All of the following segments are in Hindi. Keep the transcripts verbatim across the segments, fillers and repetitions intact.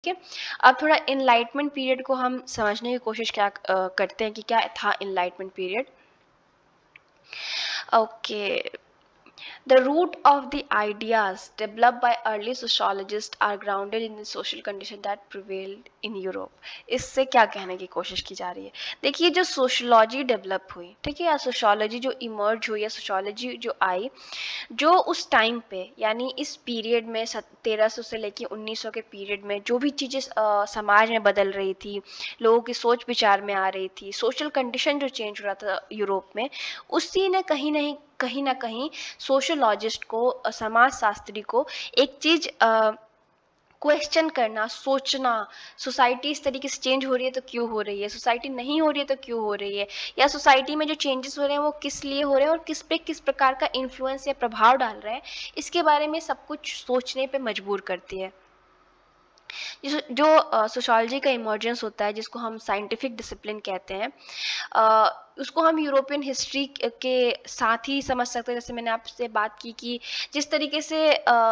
है। अब थोड़ा इनलाइटमेंट पीरियड को हम समझने की कोशिश क्या अ, करते हैं कि क्या था enlightenment period. Okay, the root of the ideas developed by early sociologists are grounded in the social condition that prevailed in Europe। इससे क्या कहने की कोशिश की जा रही है? देखिए, जो सोशोलॉजी डेवलप हुई, ठीक है, या सोशोलॉजी जो इमर्ज हुई या सोशोलॉजी जो आई, जो उस टाइम पे यानी इस पीरियड में तेरह सौ से लेके उन्नीस सौ के पीरियड में जो भी चीज़ें समाज में बदल रही थी, लोगों की सोच विचार में आ रही थी, सोशल कंडीशन जो चेंज हो रहा था यूरोप में, उसी ने कहीं नहीं कहीं ना कहीं सोशोलॉजिस्ट को, समाज शास्त्री को एक चीज़ क्वेश्चन करना, सोचना, सोसाइटी इस तरीके से चेंज हो रही है तो क्यों हो रही है, सोसाइटी नहीं हो रही है तो क्यों हो रही है, या सोसाइटी में जो चेंजेस हो रहे हैं वो किस लिए हो रहे हैं और किस पे किस प्रकार का इन्फ्लुएंस या प्रभाव डाल रहे हैं, इसके बारे में सब कुछ सोचने पे मजबूर करती है। जो सोशोलॉजी का इमर्जेंस होता है, जिसको हम साइंटिफिक डिसिप्लिन कहते हैं, uh, उसको हम यूरोपियन हिस्ट्री के साथ ही समझ सकते हैं। जैसे मैंने आपसे बात की कि जिस तरीके से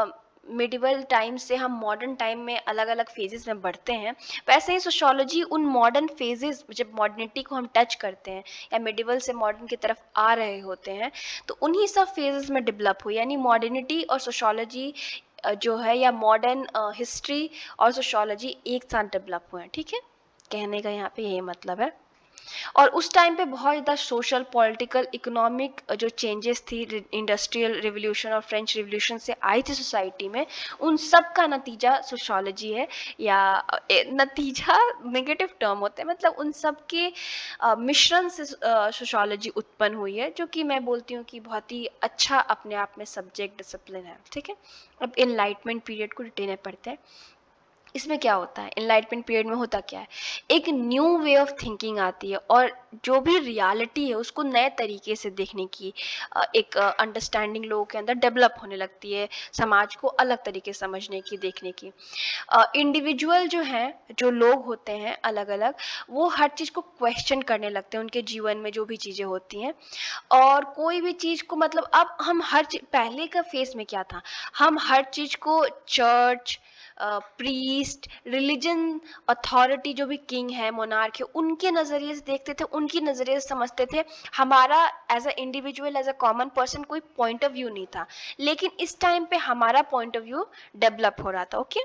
मिडिवल टाइम से हम मॉडर्न टाइम में अलग अलग फेजेस में बढ़ते हैं, वैसे ही सोशोलॉजी उन मॉडर्न फेजेस, जब मॉडर्निटी को हम टच करते हैं या मिडिवल से मॉडर्न की तरफ आ रहे होते हैं, तो उन्हीं सब फेजेस में डेवलप हुई। यानी मॉडर्निटी और सोशोलॉजी जो है, या मॉडर्न हिस्ट्री और सोशोलॉजी एक साथ डेवलप हुए हैं, ठीक है, कहने का यहाँ पे यही मतलब है। और उस टाइम पे बहुत ज़्यादा सोशल, पॉलिटिकल, इकोनॉमिक जो चेंजेस थी, इंडस्ट्रियल रिवोल्यूशन और फ्रेंच रिवोल्यूशन से आई थी सोसाइटी में, उन सब का नतीजा सोशोलॉजी है, या नतीजा नेगेटिव टर्म होते हैं, मतलब उन सब के मिश्रण से सोशोलॉजी उत्पन्न हुई है, जो कि मैं बोलती हूँ कि बहुत ही अच्छा अपने आप में सब्जेक्ट डिसिप्लिन है, ठीक है। अब इनलाइटमेंट पीरियड को डिटेल में पढ़ते हैं। इसमें क्या होता है, इनलाइटमेंट पीरियड में होता क्या है, एक न्यू वे ऑफ थिंकिंग आती है और जो भी रियलिटी है उसको नए तरीके से देखने की एक अंडरस्टैंडिंग लोगों के अंदर डेवलप होने लगती है, समाज को अलग तरीके से समझने की, देखने की। इंडिविजुअल जो हैं, जो लोग होते हैं अलग अलग, वो हर चीज़ को क्वेश्चन करने लगते हैं, उनके जीवन में जो भी चीज़ें होती हैं, और कोई भी चीज़ को, मतलब अब हम हर चीज, पहले का फेस में क्या था, हम हर चीज़ को चर्च, प्रीस्ट, रिलीजन, अथॉरिटी, जो भी किंग है, मोनार्क है, उनके नज़रिए से देखते थे, उनकी नज़रिए से समझते थे। हमारा as a individual, as a common person कोई पॉइंट ऑफ व्यू नहीं था, लेकिन इस टाइम पे हमारा पॉइंट ऑफ व्यू डेवलप हो रहा था। ओके,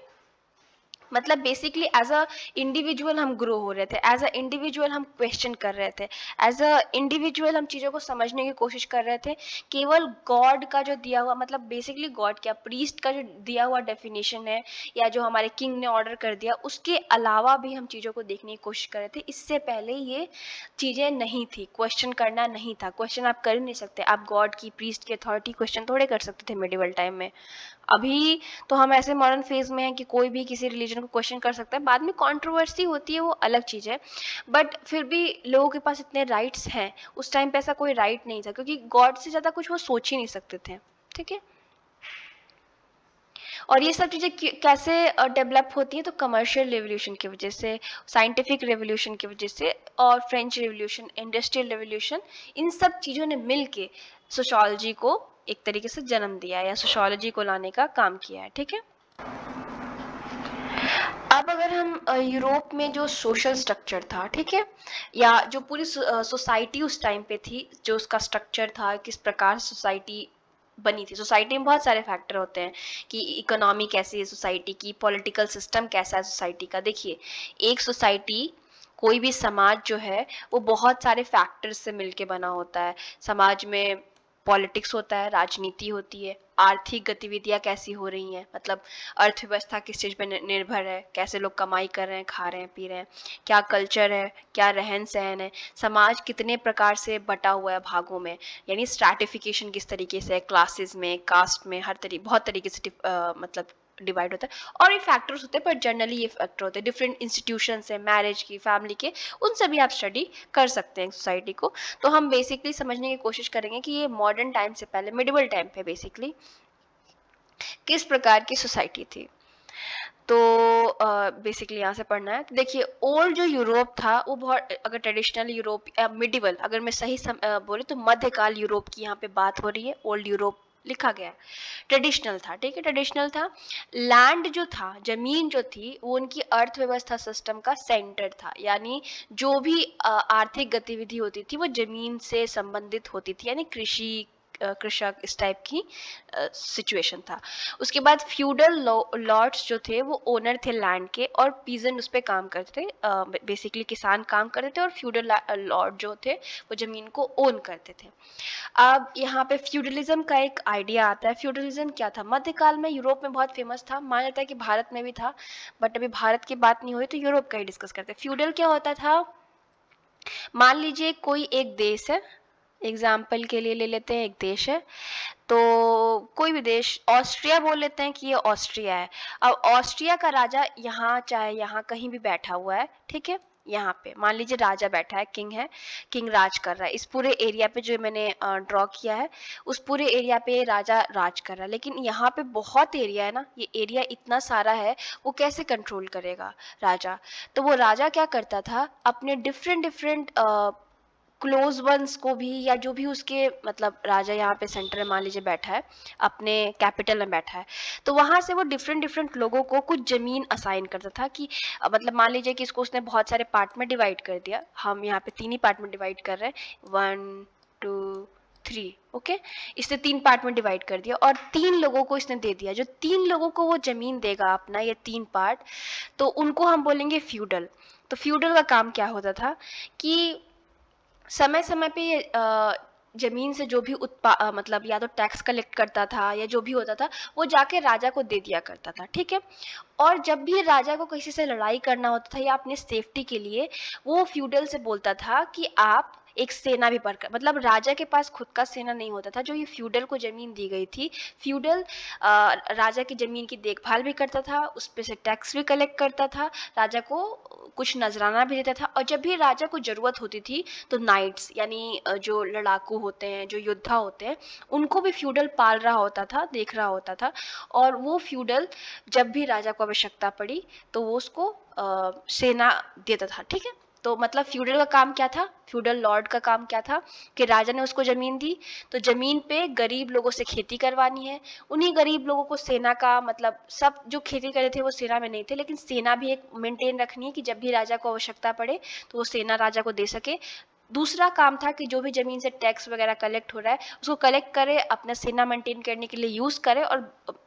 मतलब बेसिकली एज अ इंडिविजुअल हम ग्रो हो रहे थे, एज अ इंडिविजुअल हम क्वेश्चन कर रहे थे, एज अ इंडिविजुअल हम चीज़ों को समझने की कोशिश कर रहे थे। केवल गॉड का जो दिया हुआ, मतलब बेसिकली गॉड क्या, प्रीस्ट का जो दिया हुआ डेफिनेशन है, या जो हमारे किंग ने ऑर्डर कर दिया, उसके अलावा भी हम चीज़ों को देखने की कोशिश कर रहे थे। इससे पहले ये चीज़ें नहीं थी, क्वेश्चन करना नहीं था, क्वेश्चन आप कर ही नहीं सकते, आप गॉड की, प्रीस्ट की अथॉरिटी क्वेश्चन थोड़े कर सकते थे मिडिवल टाइम में। अभी तो हम ऐसे मॉडर्न फेज में हैं कि कोई भी किसी रिलीजन को क्वेश्चन कर सकता है, बाद में कंट्रोवर्सी होती है, वो अलग चीज़ है, बट फिर भी लोगों के पास इतने राइट्स हैं। उस टाइम पे ऐसा कोई राइट नहीं था, क्योंकि गॉड से ज़्यादा कुछ वो सोच ही नहीं सकते थे, ठीक है। और ये सब चीज़ें कैसे डेवलप होती हैं, तो कमर्शियल रेवोल्यूशन की वजह से, साइंटिफिक रेवोल्यूशन की वजह से, और फ्रेंच रेवोल्यूशन, इंडस्ट्रियल रेवोल्यूशन, इन सब चीज़ों ने मिल के सोशोलॉजी को एक तरीके से जन्म दिया है, या सोशोलॉजी को लाने का काम किया है, ठीक है। अब अगर हम यूरोप में जो सोशल स्ट्रक्चर था, ठीक है, या जो पूरी सोसाइटी उस टाइम पे थी, जो उसका स्ट्रक्चर था, किस प्रकार सोसाइटी बनी थी। सोसाइटी में बहुत सारे फैक्टर होते हैं कि इकोनॉमी कैसी है सोसाइटी की, पॉलिटिकल सिस्टम कैसा है सोसाइटी का। देखिए, एक सोसाइटी, कोई भी समाज जो है, वो बहुत सारे फैक्टर्स से मिलके बना होता है। समाज में पॉलिटिक्स होता है, राजनीति होती है, आर्थिक गतिविधियां कैसी हो रही हैं, मतलब अर्थव्यवस्था किस चीज़ पर निर्भर है, कैसे लोग कमाई कर रहे हैं, खा रहे हैं, पी रहे हैं, क्या कल्चर है, क्या रहन सहन है, समाज कितने प्रकार से बटा हुआ है भागों में, यानी स्ट्रैटिफिकेशन किस तरीके से है, क्लासेस में, कास्ट में, हर तरीके, बहुत तरीके से आ, मतलब डिवाइड होता है। और ये फैक्टर्स होते हैं, पर जनरली ये फैक्टर होते हैं, डिफरेंट इंस्टीट्यूशन है, मैरिज की, फैमिली के, उन सभी आप स्टडी कर सकते हैं सोसाइटी को। तो हम बेसिकली समझने की कोशिश करेंगे कि ये मॉडर्न टाइम से पहले, मिडिवल टाइम पे बेसिकली किस प्रकार की सोसाइटी थी। तो बेसिकली uh, यहाँ से पढ़ना है। तो देखिए, ओल्ड जो यूरोप था वो बहुत, अगर ट्रेडिशनल यूरोप या मिडिवल, अगर मैं सही सम, uh, बोले तो मध्यकाल यूरोप की यहाँ पे बात हो रही है, ओल्ड यूरोप लिखा गया, ट्रेडिशनल था, ठीक है, ट्रेडिशनल था। लैंड जो था, जमीन जो थी, वो उनकी अर्थव्यवस्था सिस्टम का सेंटर था, यानी जो भी अ, आर्थिक गतिविधि होती थी वो जमीन से संबंधित होती थी, यानी कृषि, अ, कृषक, इस टाइप की सिचुएशन था। उसके बाद फ्यूडल लॉर्ड्स जो थे वो ओनर थे लैंड के, और पीजेंट उस पर काम करते थे, बेसिकली किसान काम करते थे, और फ्यूडल लॉर्ड जो थे वो जमीन को ओन करते थे। अब यहाँ पे फ्यूडलिज्म का एक आइडिया आता है। फ्यूडलिज्म क्या था? मध्यकाल में यूरोप में बहुत फेमस था, माना जाता है कि भारत में भी था, बट अभी भारत की बात नहीं हुई तो यूरोप का ही डिस्कस करते हैं। फ्यूडल क्या होता था? मान लीजिए कोई एक देश है, एग्जाम्पल के लिए ले लेते हैं, एक देश है, तो कोई भी देश, ऑस्ट्रिया बोल लेते हैं कि ये ऑस्ट्रिया है। अब ऑस्ट्रिया का राजा यहाँ, चाहे यहाँ कहीं भी बैठा हुआ है, ठीक है, यहाँ पे मान लीजिए राजा बैठा है, किंग है, किंग राज कर रहा है इस पूरे एरिया पे, जो मैंने ड्रॉ किया है उस पूरे एरिया पे राजा राज कर रहा है। लेकिन यहाँ पे बहुत एरिया है ना, ये एरिया इतना सारा है, वो कैसे कंट्रोल करेगा राजा? तो वो राजा क्या करता था, अपने डिफरेंट डिफरेंट क्लोज वंस को भी, या जो भी उसके, मतलब राजा यहाँ पे सेंटर में मान लीजिए बैठा है, अपने कैपिटल में बैठा है, तो वहां से वो डिफरेंट डिफरेंट लोगों को कुछ जमीन असाइन करता था कि अ, मतलब मान लीजिए कि इसको उसने बहुत सारे पार्ट में डिवाइड कर दिया, हम यहाँ पे तीन ही पार्ट में डिवाइड कर रहे हैं, वन टू थ्री, ओके, इसने तीन पार्ट में डिवाइड कर दिया और तीन लोगों को इसने दे दिया। जो तीन लोगों को वो जमीन देगा अपना, ये तीन पार्ट, तो उनको हम बोलेंगे फ्यूडल। तो फ्यूडल का काम क्या होता था कि समय समय पे ये अ, जमीन से जो भी उत्पा अ, मतलब या तो टैक्स कलेक्ट करता था या जो भी होता था, वो जाके राजा को दे दिया करता था, ठीक है। और जब भी राजा को किसी से लड़ाई करना होता था या अपने सेफ्टी के लिए, वो फ्यूडल से बोलता था कि आप एक सेना भी पर, मतलब राजा के पास खुद का सेना नहीं होता था। जो ये फ्यूडल को जमीन दी गई थी, फ्यूडल राजा की जमीन की देखभाल भी करता था, उस पे से टैक्स भी कलेक्ट करता था, राजा को कुछ नजराना भी देता था, और जब भी राजा को जरूरत होती थी तो नाइट्स, यानी अ, जो लड़ाकू होते हैं, जो योद्धा होते हैं, उनको भी फ्यूडल पाल रहा होता था, देख रहा होता था। और वो फ्यूडल जब भी राजा को आवश्यकता पड़ी तो वो उसको अ, सेना देता था, ठीक है। तो मतलब फ्यूडल का काम क्या था, फ्यूडल लॉर्ड का काम क्या था कि राजा ने उसको जमीन दी, तो जमीन पे गरीब लोगों से खेती करवानी है, उन्हीं गरीब लोगों को सेना का, मतलब सब जो खेती कर रहे थे वो सेना में नहीं थे, लेकिन सेना भी एक मेंटेन रखनी है कि जब भी राजा को आवश्यकता पड़े तो वो सेना राजा को दे सके। दूसरा काम था कि जो भी जमीन से टैक्स वगैरह कलेक्ट हो रहा है उसको कलेक्ट करे, अपना सेना मेंटेन करने के लिए यूज करे और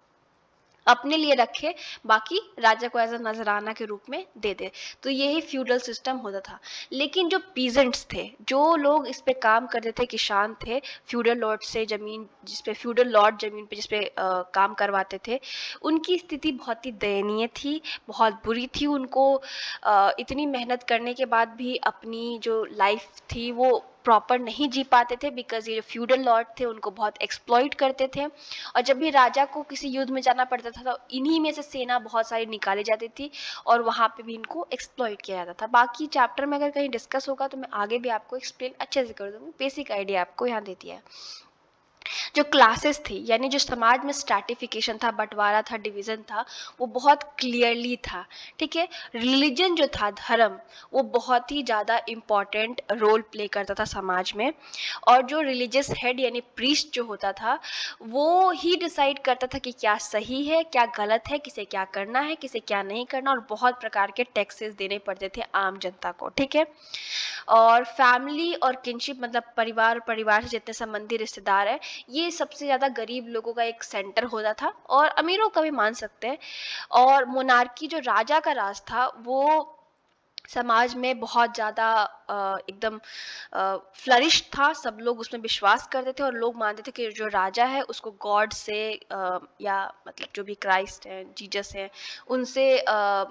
अपने लिए रखे, बाकी राजा को एज अ नजराना के रूप में दे दे। तो यही फ्यूडल सिस्टम होता था। लेकिन जो पीजेंट्स थे, जो लोग इस पे काम करते थे, किसान थे, फ्यूडल लॉर्ड से जमीन, जिसपे फ्यूडल लॉर्ड जमीन पे जिसपे आ, काम करवाते थे, उनकी स्थिति बहुत ही दयनीय थी, बहुत बुरी थी। उनको आ, इतनी मेहनत करने के बाद भी अपनी जो लाइफ थी वो प्रॉपर नहीं जी पाते थे, बिकॉज ये जो फ्यूडल लॉर्ड थे उनको बहुत एक्सप्लॉइट करते थे। और जब भी राजा को किसी युद्ध में जाना पड़ता था तो इन्हीं में से सेना बहुत सारी निकाली जाती थी और वहां पे भी इनको एक्सप्लॉइट किया जाता था। बाकी चैप्टर में अगर कहीं डिस्कस होगा तो मैं आगे भी आपको एक्सप्लेन अच्छे से कर दूंगी, बेसिक आइडिया आपको यहाँ दे दिया है। जो क्लासेस थी, यानी जो समाज में स्ट्रैटिफिकेशन था, बंटवारा था, डिवीजन था, वो बहुत क्लियरली था, ठीक है। रिलीजन जो था, धर्म, वो बहुत ही ज़्यादा इम्पॉर्टेंट रोल प्ले करता था समाज में। और जो रिलीजियस हेड यानी प्रीस्ट जो होता था, वो ही डिसाइड करता था कि क्या सही है, क्या गलत है, किसे क्या करना है, किसे क्या नहीं करना, और बहुत प्रकार के टैक्सेस देने पड़ते थे आम जनता को, ठीक है। और फैमिली और किनशिप, मतलब परिवार, परिवार से जितने संबंधी रिश्तेदार है, ये सबसे ज्यादा गरीब लोगों का एक सेंटर होता था, और अमीरों का भी मान सकते हैं। और मोनार्की, जो राजा का राज था, वो समाज में बहुत ज़्यादा एकदम फ्लरिश था, सब लोग उसमें विश्वास करते थे, और लोग मानते थे कि जो राजा है उसको गॉड से आ, या मतलब जो भी क्राइस्ट है, जीसस है, उनसे आ,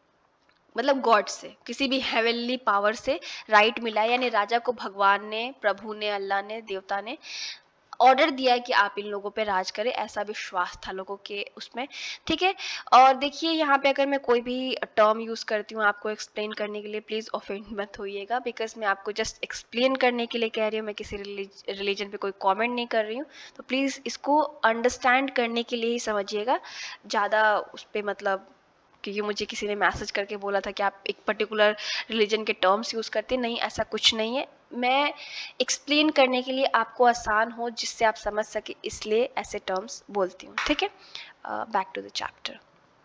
मतलब गॉड से, किसी भी हेवनली पावर से राइट मिला है, यानी राजा को भगवान ने, प्रभु ने, अल्लाह ने, देवता ने ऑर्डर दिया है कि आप इन लोगों पे राज करें, ऐसा विश्वास था लोगों के उसमें, ठीक है। और देखिए यहाँ पे अगर मैं कोई भी टर्म यूज करती हूँ आपको एक्सप्लेन करने के लिए, प्लीज ऑफेंड मत होइएगा, बिकॉज मैं आपको जस्ट एक्सप्लेन करने के लिए कह रही हूँ, मैं किसी रिलीजन पे कोई कमेंट नहीं कर रही हूँ। तो प्लीज इसको अंडरस्टैंड करने के लिए ही समझिएगा, ज़्यादा उस पर मतलब, क्योंकि मुझे किसी ने मैसेज करके बोला था कि आप एक पर्टिकुलर रिलीजन के टर्म्स यूज करते, नहीं, ऐसा कुछ नहीं है। मैं एक्सप्लेन करने के लिए आपको आसान हो, जिससे आप समझ सके, इसलिए ऐसे टर्म्स बोलती हूँ, ठीक है। Back to the chapter.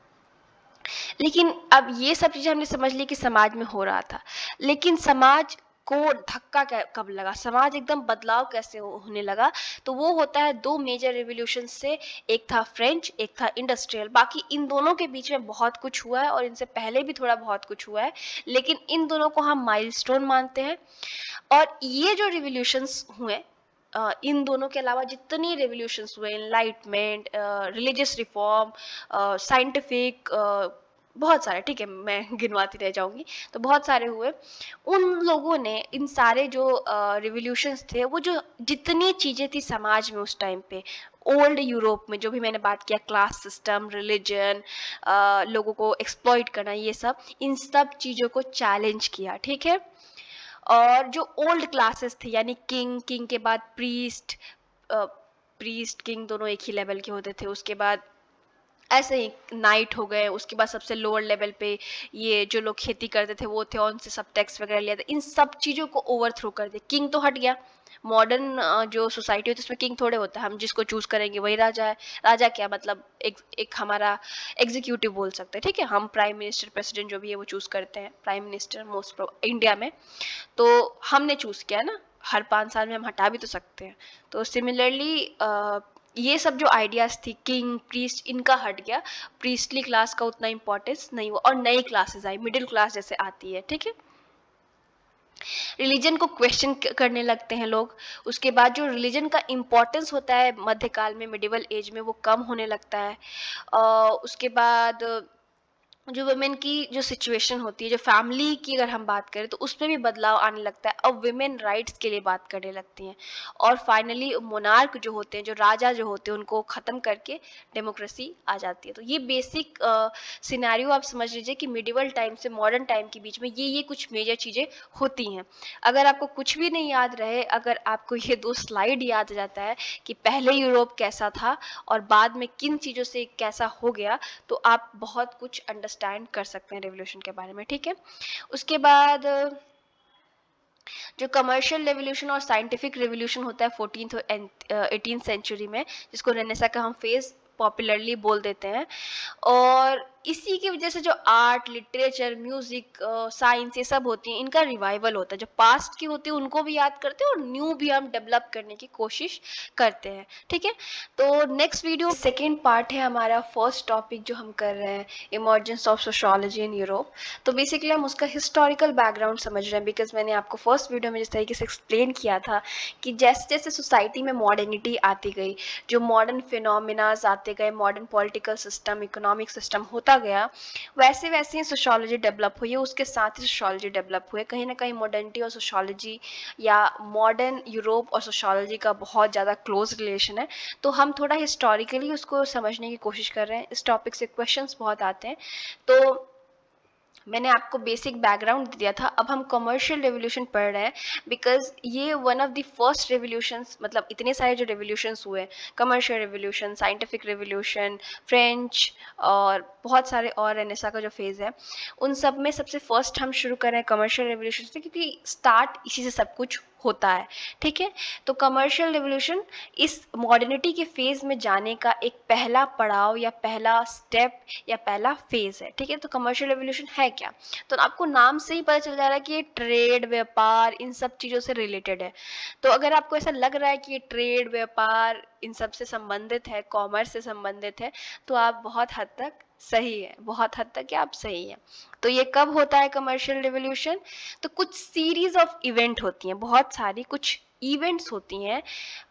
लेकिन अब ये सब चीजें हमने समझ ली कि समाज में हो रहा था, लेकिन समाज को धक्का कब लगा, समाज एकदम बदलाव कैसे हो, होने लगा, तो वो होता है दो मेजर रिवॉल्यूशन से। एक था फ्रेंच, एक था इंडस्ट्रियल। बाकी इन दोनों के बीच में बहुत कुछ हुआ है और इनसे पहले भी थोड़ा बहुत कुछ हुआ है, लेकिन इन दोनों को हम माइलस्टोन मानते हैं। और ये जो रिवॉल्यूशंस हुए, Uh, इन दोनों के अलावा जितनी रेवोल्यूशंस हुए, इनलाइटमेंट, रिलीजियस रिफॉर्म, साइंटिफिक, बहुत सारे, ठीक है, मैं गिनवाती रह जाऊंगी, तो बहुत सारे हुए। उन लोगों ने इन सारे जो रिवॉल्यूशंस थे, वो जो जितनी चीजें थी समाज में उस टाइम पे, ओल्ड यूरोप में, जो भी मैंने बात किया, क्लास सिस्टम, रिलीजन, लोगों को एक्सप्लॉइट करना, ये सब, इन सब चीजों को चैलेंज किया, ठीक है। और जो ओल्ड क्लासेस थे, यानी किंग, किंग के बाद प्रीस्ट, प्रीस्ट किंग दोनों एक ही लेवल के होते थे, उसके बाद ऐसे ही नाइट हो गए, उसके बाद सबसे लोअर लेवल पे ये जो लोग खेती करते थे वो थे, और उनसे सब टैक्स वगैरह लिया था। इन सब चीज़ों को ओवरथ्रो कर दिया, किंग तो हट गया। मॉडर्न जो सोसाइटी होती है उसमें किंग थोड़े होता है, हम जिसको चूज करेंगे वही राजा है। राजा क्या मतलब, एक एक हमारा एग्जीक्यूटिव बोल सकते हैं, ठीक है। हम प्राइम मिनिस्टर, प्रेसिडेंट जो भी है वो चूज करते हैं, प्राइम मिनिस्टर मोस्ट इंडिया में, तो हमने चूज किया ना, हर पाँच साल में हम हटा भी तो सकते हैं। तो सिमिलरली ये सब जो आइडियाज थी, किंग, प्रीस्ट, इनका हट गया। प्रीस्टली क्लास का उतना इंपॉर्टेंस नहीं हुआ, और नई क्लासेस आई, मिडिल क्लास जैसे आती है, ठीक है। रिलीजन को क्वेश्चन करने लगते हैं लोग। उसके बाद जो रिलीजन का इंपॉर्टेंस होता है मध्यकाल में, मिडिवल एज में, वो कम होने लगता है। uh, उसके बाद जो वुमेन की जो सिचुएशन होती है, जो फैमिली की अगर हम बात करें, तो उसमें भी बदलाव आने लगता है। अब वुमेन राइट्स के लिए बात करने लगती हैं। और फाइनली मोनार्क जो होते हैं, जो राजा जो होते हैं, उनको ख़त्म करके डेमोक्रेसी आ जाती है। तो ये बेसिक सिनेरियो आप समझ लीजिए कि मिडिवल टाइम से मॉडर्न टाइम के बीच में ये ये कुछ मेजर चीज़ें होती हैं। अगर आपको कुछ भी नहीं याद रहे, अगर आपको ये दो स्लाइड याद आ जाता है कि पहले यूरोप कैसा था और बाद में किन चीज़ों से कैसा हो गया, तो आप बहुत कुछ अंडरस्टैंड स्टैंड कर सकते हैं रेवोल्यूशन के बारे में, ठीक है। उसके बाद जो कमर्शियल रेवोल्यूशन और साइंटिफिक रेवोल्यूशन होता है फोर्टीन्थ और एटीन सेंचुरी में, जिसको रेनेसा का हम फेज पॉपुलरली बोल देते हैं। और इसी की वजह से जो आर्ट, लिटरेचर, म्यूजिक, साइंस, ये सब होती हैं, इनका रिवाइवल होता है। जो पास्ट की होती है उनको भी याद करते हैं और न्यू भी हम डेवलप करने की कोशिश करते हैं, ठीक है। तो नेक्स्ट वीडियो सेकेंड पार्ट है हमारा फर्स्ट टॉपिक जो हम कर रहे हैं, emergence of sociology in Europe. तो बेसिकली हम उसका हिस्टोरिकल बैकग्राउंड समझ रहे हैं, बिकॉज मैंने आपको फर्स्ट वीडियो में जिस तरीके से एक्सप्लेन किया था कि जैसे जैसे सोसाइटी में मॉडर्निटी आती गई, जो मॉडर्न फिनोमिनाज आते गए, modern political system, economic system होता गया, वैसे वैसे ही सोशियोलॉजी डेवलप हुई है, उसके साथ ही सोशियोलॉजी डेवलप हुए। कहीं ना कहीं मॉडर्निटी और सोशियोलॉजी या मॉडर्न यूरोप और सोशियोलॉजी का बहुत ज़्यादा क्लोज रिलेशन है। तो हम थोड़ा हिस्टोरिकली उसको समझने की कोशिश कर रहे हैं। इस टॉपिक से क्वेश्चंस बहुत आते हैं, तो मैंने आपको बेसिक बैकग्राउंड दिया था। अब हम कमर्शियल रेवोल्यूशन पढ़ रहे हैं, बिकॉज ये one of the first revolutions, मतलब इतने सारे जो रेवोल्यूशंस हुए, commercial revolution, scientific revolution, French और बहुत सारे और रेनेसा का जो फेज है, उन सब में सबसे फर्स्ट हम शुरू कर रहे हैं कमर्शियल रेवोल्यूशन से, क्योंकि स्टार्ट इसी से सब कुछ होता है, ठीक है। तो कमर्शियल रेवोल्यूशन इस मॉडर्निटी के फेज में जाने का एक पहला पड़ाव या पहला स्टेप या पहला फेज है, ठीक है। तो कमर्शियल रेवोल्यूशन है क्या, तो आपको नाम से ही पता चल जा रहा है कि ये ट्रेड, व्यापार, इन सब चीज़ों से रिलेटेड है। तो अगर आपको ऐसा लग रहा है कि ये ट्रेड, व्यापार इन सब से संबंधित है, कॉमर्स से संबंधित है, तो आप बहुत हद तक सही है, बहुत हद तक आप सही है। तो ये कब होता है कमर्शियल रिवॉल्यूशन, तो कुछ सीरीज ऑफ इवेंट होती हैं, बहुत सारी कुछ इवेंट्स होती हैं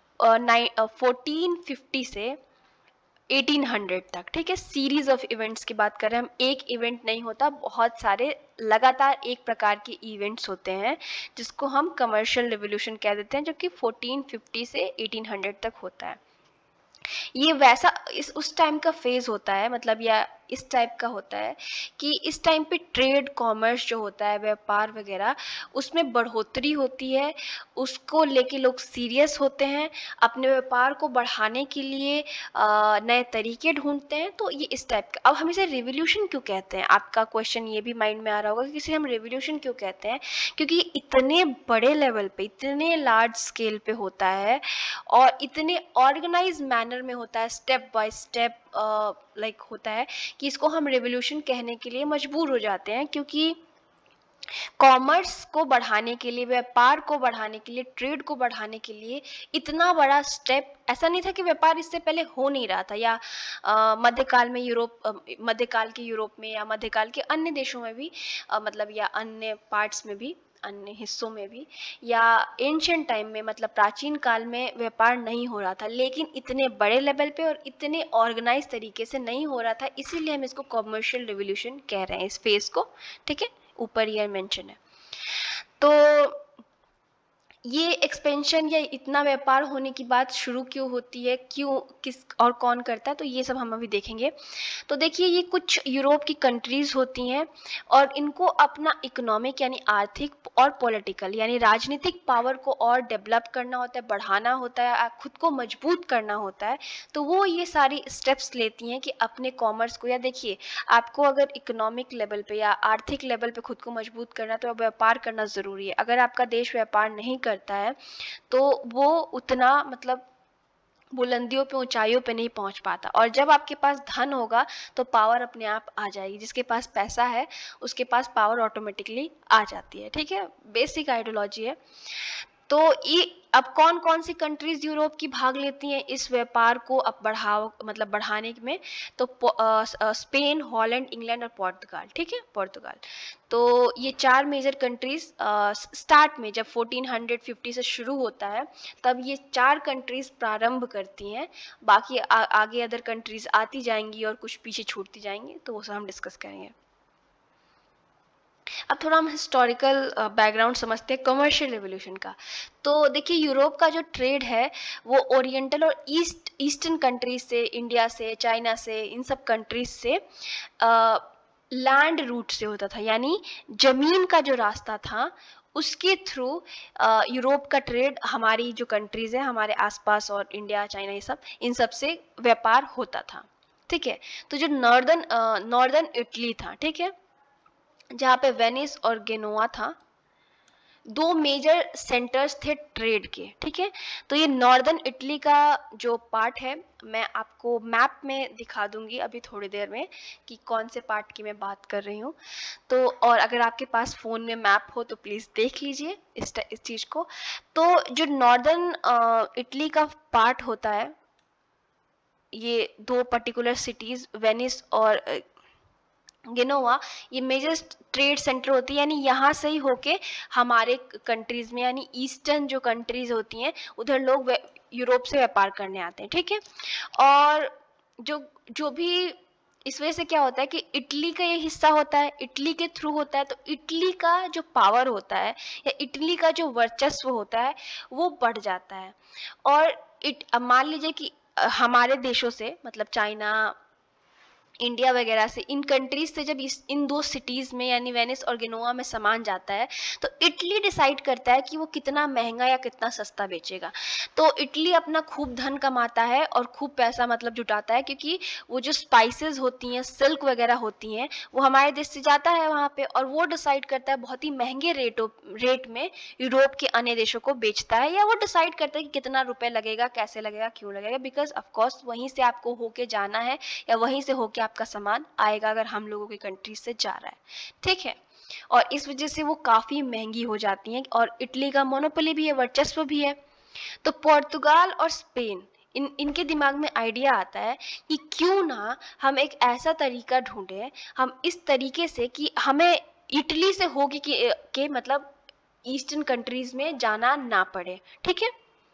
फोर्टीन फिफ्टी से एटीन हंड्रेड तक, ठीक है। सीरीज ऑफ इवेंट्स की बात करें हम, एक इवेंट नहीं होता, बहुत सारे लगातार एक प्रकार के इवेंट्स होते हैं, जिसको हम कमर्शियल रिवॉल्यूशन कह देते हैं, जो कि फोर्टीन फिफ्टी से एटीन हंड्रेड तक होता है। ये वैसा इस उस टाइम का फेज होता है, मतलब या इस टाइप का होता है कि इस टाइम पे ट्रेड कॉमर्स जो होता है, व्यापार वगैरह, उसमें बढ़ोतरी होती है, उसको लेके लोग सीरियस होते हैं, अपने व्यापार को बढ़ाने के लिए अ, नए तरीके ढूंढते हैं। तो ये इस टाइप का। अब हम इसे रिवोल्यूशन क्यों कहते हैं, आपका क्वेश्चन ये भी माइंड में आ रहा होगा कि इसे हम रिवोल्यूशन क्यों कहते हैं, क्योंकि इतने बड़े लेवल पे, इतने लार्ज स्केल पे होता है और इतने ऑर्गेनाइज मैनर में होता है, स्टेप बाय स्टेप लाइक होता है, कि इसको हम रेवोल्यूशन कहने के लिए मजबूर हो जाते हैं। क्योंकि कॉमर्स को बढ़ाने के लिए, व्यापार को बढ़ाने के लिए, ट्रेड को बढ़ाने के लिए इतना बड़ा स्टेप, ऐसा नहीं था कि व्यापार इससे पहले हो नहीं रहा था, या अ, मध्यकाल में यूरोप, अ, मध्यकाल के यूरोप में या मध्यकाल के अन्य देशों में भी, अ, मतलब या अन्य पार्ट्स में भी, अन्य हिस्सों में भी, या एंशियंट टाइम में, मतलब प्राचीन काल में व्यापार नहीं हो रहा था, लेकिन इतने बड़े लेवल पे और इतने ऑर्गेनाइज तरीके से नहीं हो रहा था, इसीलिए हम इसको कॉमर्शियल रिवोल्यूशन कह रहे हैं, इस फेज को। ठीक है, ऊपर ये मेंशन है। तो ये एक्सपेंशन या इतना व्यापार होने की बात शुरू क्यों होती है, क्यों, किस और कौन करता है, तो ये सब हम अभी देखेंगे। तो देखिए, ये कुछ यूरोप की कंट्रीज होती हैं और इनको अपना इकोनॉमिक यानी आर्थिक और पॉलिटिकल यानी राजनीतिक पावर को और डेवलप करना होता है, बढ़ाना होता है, खुद को मजबूत करना होता है। तो वो ये सारी स्टेप्स लेती हैं कि अपने कॉमर्स को, या देखिए, आपको अगर इकोनॉमिक लेवल पे या आर्थिक लेवल पे खुद को मजबूत करना, तो व्यापार करना ज़रूरी है। अगर आपका देश व्यापार नहीं करता है तो वो उतना, मतलब बुलंदियों पे, ऊंचाइयों पे नहीं पहुंच पाता। और जब आपके पास धन होगा तो पावर अपने आप आ जाएगी। जिसके पास पैसा है उसके पास पावर ऑटोमेटिकली आ जाती है। ठीक है, बेसिक आइडियोलॉजी है। तो ये अब कौन कौन सी कंट्रीज यूरोप की भाग लेती हैं इस व्यापार को अब बढ़ाव, मतलब बढ़ाने में, तो स्पेन, हॉलैंड, इंग्लैंड और पोर्तुगाल। ठीक है, पोर्तुगाल। तो ये चार मेजर कंट्रीज स्टार्ट में, जब फोर्टीन फिफ्टी से शुरू होता है, तब ये चार कंट्रीज प्रारंभ करती हैं। बाकी आ, आगे अदर कंट्रीज आती जाएंगी और कुछ पीछे छूटती जाएंगी, तो वो सब हम डिस्कस करेंगे। अब थोड़ा हम हिस्टोरिकल बैकग्राउंड समझते हैं कमर्शियल रेवोल्यूशन का। तो देखिए, यूरोप का जो ट्रेड है वो ओरिएंटल और ईस्ट ईस्टर्न कंट्रीज से, इंडिया से, चाइना से, इन सब कंट्रीज से लैंड रूट से होता था, यानी जमीन का जो रास्ता था उसके थ्रू यूरोप का ट्रेड, हमारी जो कंट्रीज है हमारे आसपास और इंडिया, चाइना, ये सब, इन सब से व्यापार होता था। ठीक है, तो जो नॉर्दर्न नॉर्दर्न इटली था, ठीक है, जहाँ पे वेनिस और गेनोआ था, दो मेजर सेंटर्स थे ट्रेड के। ठीक है, तो ये नॉर्दर्न इटली का जो पार्ट है, मैं आपको मैप में दिखा दूंगी अभी थोड़ी देर में कि कौन से पार्ट की मैं बात कर रही हूँ। तो और अगर आपके पास फ़ोन में मैप हो तो प्लीज़ देख लीजिए इस इस चीज़ को। तो जो नॉर्दर्न इटली का पार्ट होता है, ये दो पर्टिकुलर सिटीज़ वेनिस और गेनोवा, ये मेजर ट्रेड सेंटर होती है, यानी यहाँ से ही होके हमारे कंट्रीज में, यानी ईस्टर्न जो कंट्रीज होती हैं उधर लोग यूरोप से व्यापार करने आते हैं। ठीक है, और जो जो भी इस वजह से क्या होता है कि इटली का ये हिस्सा होता है, इटली के थ्रू होता है, तो इटली का जो पावर होता है या इटली का जो वर्चस्व होता है वो बढ़ जाता है। और इट अब मान लीजिए कि हमारे देशों से, मतलब चाइना, इंडिया वगैरह से, इन कंट्रीज से जब इस इन दो सिटीज में यानी वेनिस और गेनोआ में सामान जाता है, तो इटली डिसाइड करता है कि वो कितना महंगा या कितना सस्ता बेचेगा। तो इटली अपना खूब धन कमाता है और खूब पैसा मतलब जुटाता है, क्योंकि वो जो स्पाइसेस होती हैं, सिल्क वगैरह होती हैं, वो हमारे देश से जाता है वहाँ पे, और वो डिसाइड करता है बहुत ही महंगे रेटों रेट में यूरोप के अन्य देशों को बेचता है, या वो डिसाइड करता है कि कितना रुपए लगेगा, कैसे लगेगा, क्यों लगेगा, बिकॉज ऑफकोर्स वहीं से आपको होके जाना है या वहीं से होके आपका सामान आएगा अगर हम लोगों की कंट्री से जा रहा है। ठीक है, और इस वजह से वो काफ़ी महंगी हो जाती हैं, और इटली का मोनोपोली भी है, वर्चस्व भी है। तो पोर्तुगाल और स्पेन, इन इनके दिमाग में आइडिया आता है कि क्यों ना हम एक ऐसा तरीका ढूंढें, हम इस तरीके से कि हमें इटली से होगी कि के मतलब ईस्टर्न कंट्रीज में जाना ना पड़े। ठीक है,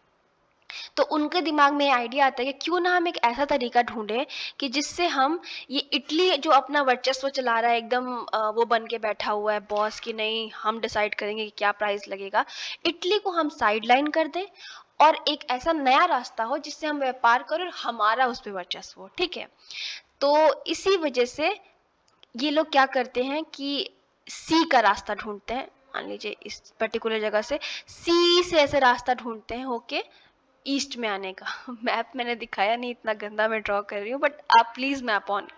तो उनके दिमाग में आइडिया आता है कि क्यों ना हम एक ऐसा तरीका ढूंढें कि जिससे हम ये इटली जो अपना वर्चस्व चला रहा है, एकदम वो बन के बैठा हुआ है बॉस की, नहीं हम डिसाइड करेंगे कि क्या प्राइस लगेगा, इटली को हम साइड लाइन कर दें और एक ऐसा नया रास्ता हो जिससे हम व्यापार करें और हमारा उस पर वर्चस्व हो। ठीक है, तो इसी वजह से ये लोग क्या करते हैं कि सी का रास्ता ढूंढते हैं। मान लीजिए इस पर्टिकुलर जगह से सी से ऐसे रास्ता ढूंढते हैं होके ईस्ट में आने का। मैप मैंने दिखाया नहीं, इतना गंदा मैं ड्रॉ कर रही हूँ, बट आप प्लीज मैप ऑन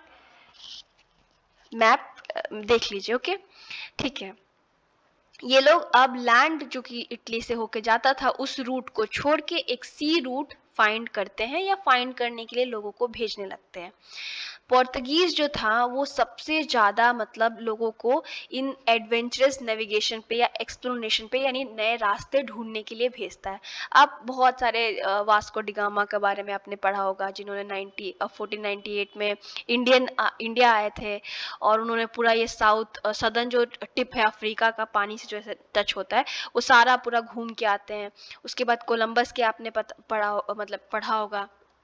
मैप देख लीजिए। ओके, ठीक है। ये लोग अब लैंड जो कि इटली से होके जाता था उस रूट को छोड़ के एक सी रूट फाइंड करते हैं या फाइंड करने के लिए लोगों को भेजने लगते हैं। पोर्तुगीज जो था वो सबसे ज़्यादा मतलब लोगों को इन एडवेंचरस नेविगेशन पे या एक्सप्लोरेशन पे यानी नए रास्ते ढूंढने के लिए भेजता है। आप बहुत सारे वास्को डिगामा के बारे में आपने पढ़ा होगा, जिन्होंने नाइनटी फोर्टीन नाइन्टी एट में इंडियन इंडिया आए थे और उन्होंने पूरा ये साउथ सदर्न जो टिप है अफ्रीका का पानी से जो ऐसे टच होता है वो सारा पूरा घूम के आते हैं। उसके बाद कोलंबस के आपने पढ़ा मतलब पढ़ा होगा,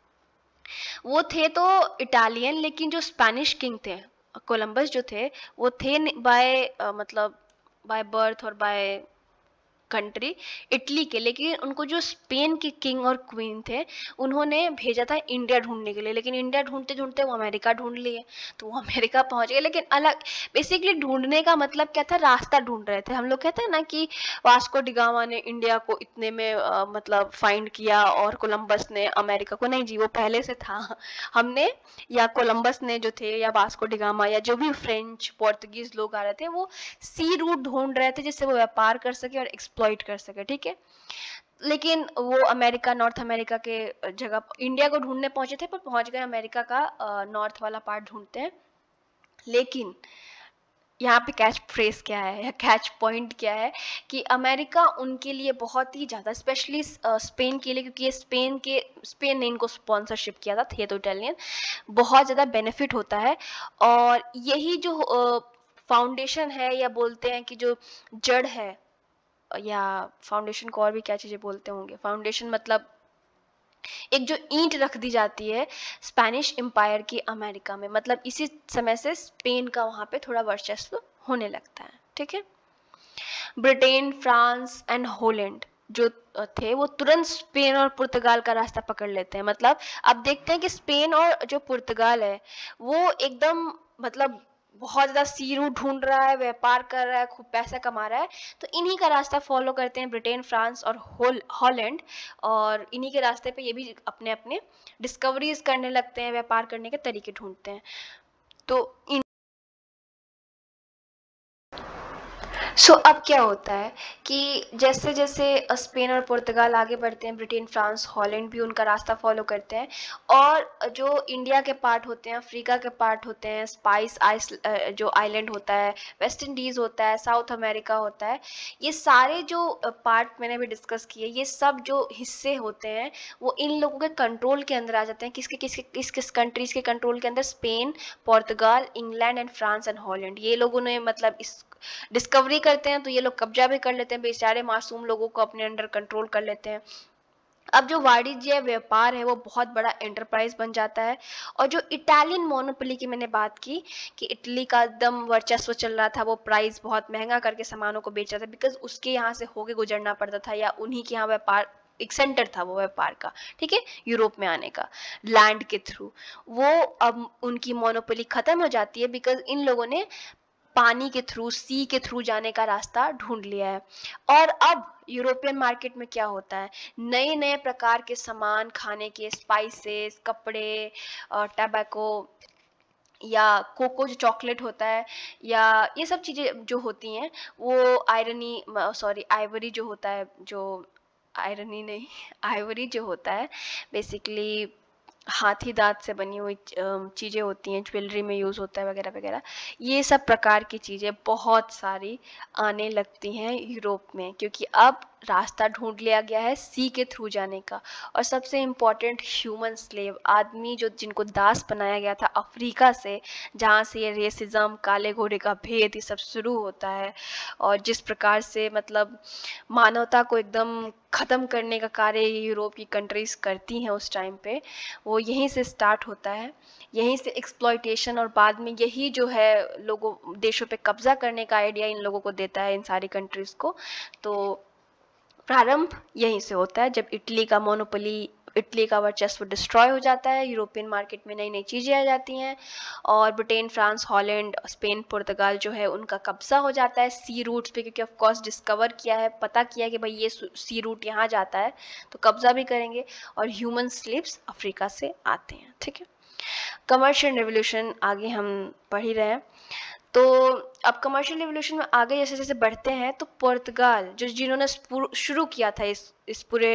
वो थे तो इटालियन, लेकिन जो स्पेनिश किंग थे कोलंबस जो थे वो थे बाय मतलब बाय बर्थ और बाय कंट्री इटली के, लेकिन उनको जो स्पेन के किंग और क्वीन थे उन्होंने भेजा था इंडिया ढूंढने के लिए, लेकिन इंडिया ढूंढते ढूंढते वो अमेरिका ढूंढ लिए, तो वो अमेरिका पहुंच गए। लेकिन अलग बेसिकली ढूंढने का मतलब क्या था, रास्ता ढूंढ रहे थे। हम लोग कहते हैं ना कि वास्को डिगामा ने इंडिया को इतने में आ, मतलब फाइंड किया और कोलंबस ने अमेरिका को, नहीं जी, वो पहले से था। हमने या कोलंबस ने जो थे या वास्को डिगामा या जो भी फ्रेंच पोर्तुगीज लोग आ रहे थे वो सी रूट ढूंढ रहे थे जिससे वो व्यापार कर सके और एक्सप्लॉइट कर सके, ठीक है। लेकिन वो अमेरिका नॉर्थ अमेरिका के जगह इंडिया को ढूंढने पहुंचे थे, पर पहुंच गए अमेरिका का नॉर्थ वाला पार्ट ढूंढते हैं। लेकिन यहाँ पे कैच फ्रेज क्या है या कैच पॉइंट क्या है कि अमेरिका उनके लिए बहुत ही ज़्यादा, स्पेशली स्पेन के लिए, क्योंकि ये स्पेन के स्पेन ने इनको स्पॉन्सरशिप किया था, थे तो इटालियन, बहुत ज़्यादा बेनिफिट होता है। और यही जो फाउंडेशन है या बोलते हैं कि जो जड़ है, या फाउंडेशन को और भी क्या चीज़ें बोलते होंगे, फाउंडेशन मतलब एक जो ईंट रख दी जाती है स्पेनिश एम्पायर की अमेरिका में, मतलब इसी समय से स्पेन का वहां पे थोड़ा वर्चस्व होने लगता है, ठीक है। ब्रिटेन, फ्रांस एंड हॉलैंड जो थे वो तुरंत स्पेन और पुर्तगाल का रास्ता पकड़ लेते हैं। मतलब अब देखते हैं कि स्पेन और जो पुर्तगाल है वो एकदम मतलब बहुत ज़्यादा सी रूट ढूंढ रहा है, व्यापार कर रहा है, खूब पैसा कमा रहा है, तो इन्हीं का रास्ता फॉलो करते हैं ब्रिटेन, फ्रांस और हॉलैंड, और इन्हीं के रास्ते पे ये भी अपने अपने डिस्कवरीज करने लगते हैं, व्यापार करने के तरीके ढूंढते हैं। तो इन सो so, अब क्या होता है कि जैसे जैसे स्पेन और पुर्तगाल आगे बढ़ते हैं, ब्रिटेन, फ्रांस, हॉलैंड भी उनका रास्ता फॉलो करते हैं, और जो इंडिया के पार्ट होते हैं, अफ्रीका के पार्ट होते हैं, स्पाइस आइस जो आइलैंड होता है, वेस्ट इंडीज़ होता है, साउथ अमेरिका होता है, ये सारे जो पार्ट मैंने भी डिस्कस किए, ये सब जो हिस्से होते हैं वो इन लोगों के कंट्रोल के अंदर आ जाते हैं। किसके किसके किस किस कंट्रीज़ के कंट्रोल के अंदर? Spain, Portugal, England and France and Holland. ये लोगों ने मतलब इस डिस्कवरी करते हैं तो ये लोग कब्जा भी कर लेते हैं, बेचारे मासूम लोगों को अपने अंडर कंट्रोल कर लेते हैं। अब जो वाणिज्य व्यापार है वो बहुत बड़ा एंटरप्राइज बन जाता है। और जो इटालियन मोनोपोली की मैंने बात की कि इटली का एकदम वर्चस्व चल रहा था, वो प्राइस बहुत महंगा करके सामानों को बेच रहा था, बिकॉज उसके यहाँ से होके गुजरना पड़ता था, या उन्हीं के यहाँ व्यापार एक सेंटर था वो व्यापार का, ठीक है, यूरोप में आने का लैंड के थ्रू। वो अब उनकी मोनोपोली खत्म हो जाती है बिकॉज इन लोगों ने पानी के थ्रू, सी के थ्रू जाने का रास्ता ढूंढ लिया है। और अब यूरोपियन मार्केट में क्या होता है, नए नए प्रकार के सामान, खाने के, स्पाइसेस, कपड़े, टैबैको या कोको जो चॉकलेट होता है, या ये सब चीज़ें जो होती हैं वो आयरनी सॉरी आइवरी जो होता है, जो आयरनी नहीं आइवरी जो होता है बेसिकली हाथी दांत से बनी हुई चीज़ें होती हैं, ज्वेलरी में यूज़ होता है वगैरह वगैरह, ये सब प्रकार की चीज़ें बहुत सारी आने लगती हैं यूरोप में, क्योंकि अब रास्ता ढूंढ लिया गया है सी के थ्रू जाने का। और सबसे इम्पॉर्टेंट, ह्यूमन स्लेव, आदमी जो जिनको दास बनाया गया था अफ्रीका से, जहाँ से ये रेसिज्म, काले घोड़े का भेद, ये सब शुरू होता है, और जिस प्रकार से मतलब मानवता को एकदम ख़त्म करने का कार्य यूरोप की कंट्रीज़ करती हैं उस टाइम पे, वो यहीं से स्टार्ट होता है, यहीं से एक्सप्लॉयटेशन, और बाद में यही जो है लोगों देशों पे कब्जा करने का आइडिया इन लोगों को देता है, इन सारी कंट्रीज़ को। तो प्रारंभ यहीं से होता है जब इटली का मोनोपोली इटली का वर्चस्व डिस्ट्रॉय हो जाता है, यूरोपियन मार्केट में नई नई चीज़ें आ जाती हैं, और Britain, France, Holland, Spain, Portugal जो है उनका कब्जा हो जाता है सी रूट्स पे, क्योंकि ऑफ कोर्स डिस्कवर किया है, पता किया कि भाई ये सी रूट यहाँ जाता है, तो कब्जा भी करेंगे, और ह्यूमन स्लेव्स अफ्रीका से आते हैं। ठीक है, कमर्शियल रेवोल्यूशन आगे हम पढ़ ही रहे हैं। तो अब कमर्शियल रेवोल्यूशन में आगे जैसे जैसे बढ़ते हैं तो पुर्तगाल जो जिन्होंने शुरू किया था इस इस पूरे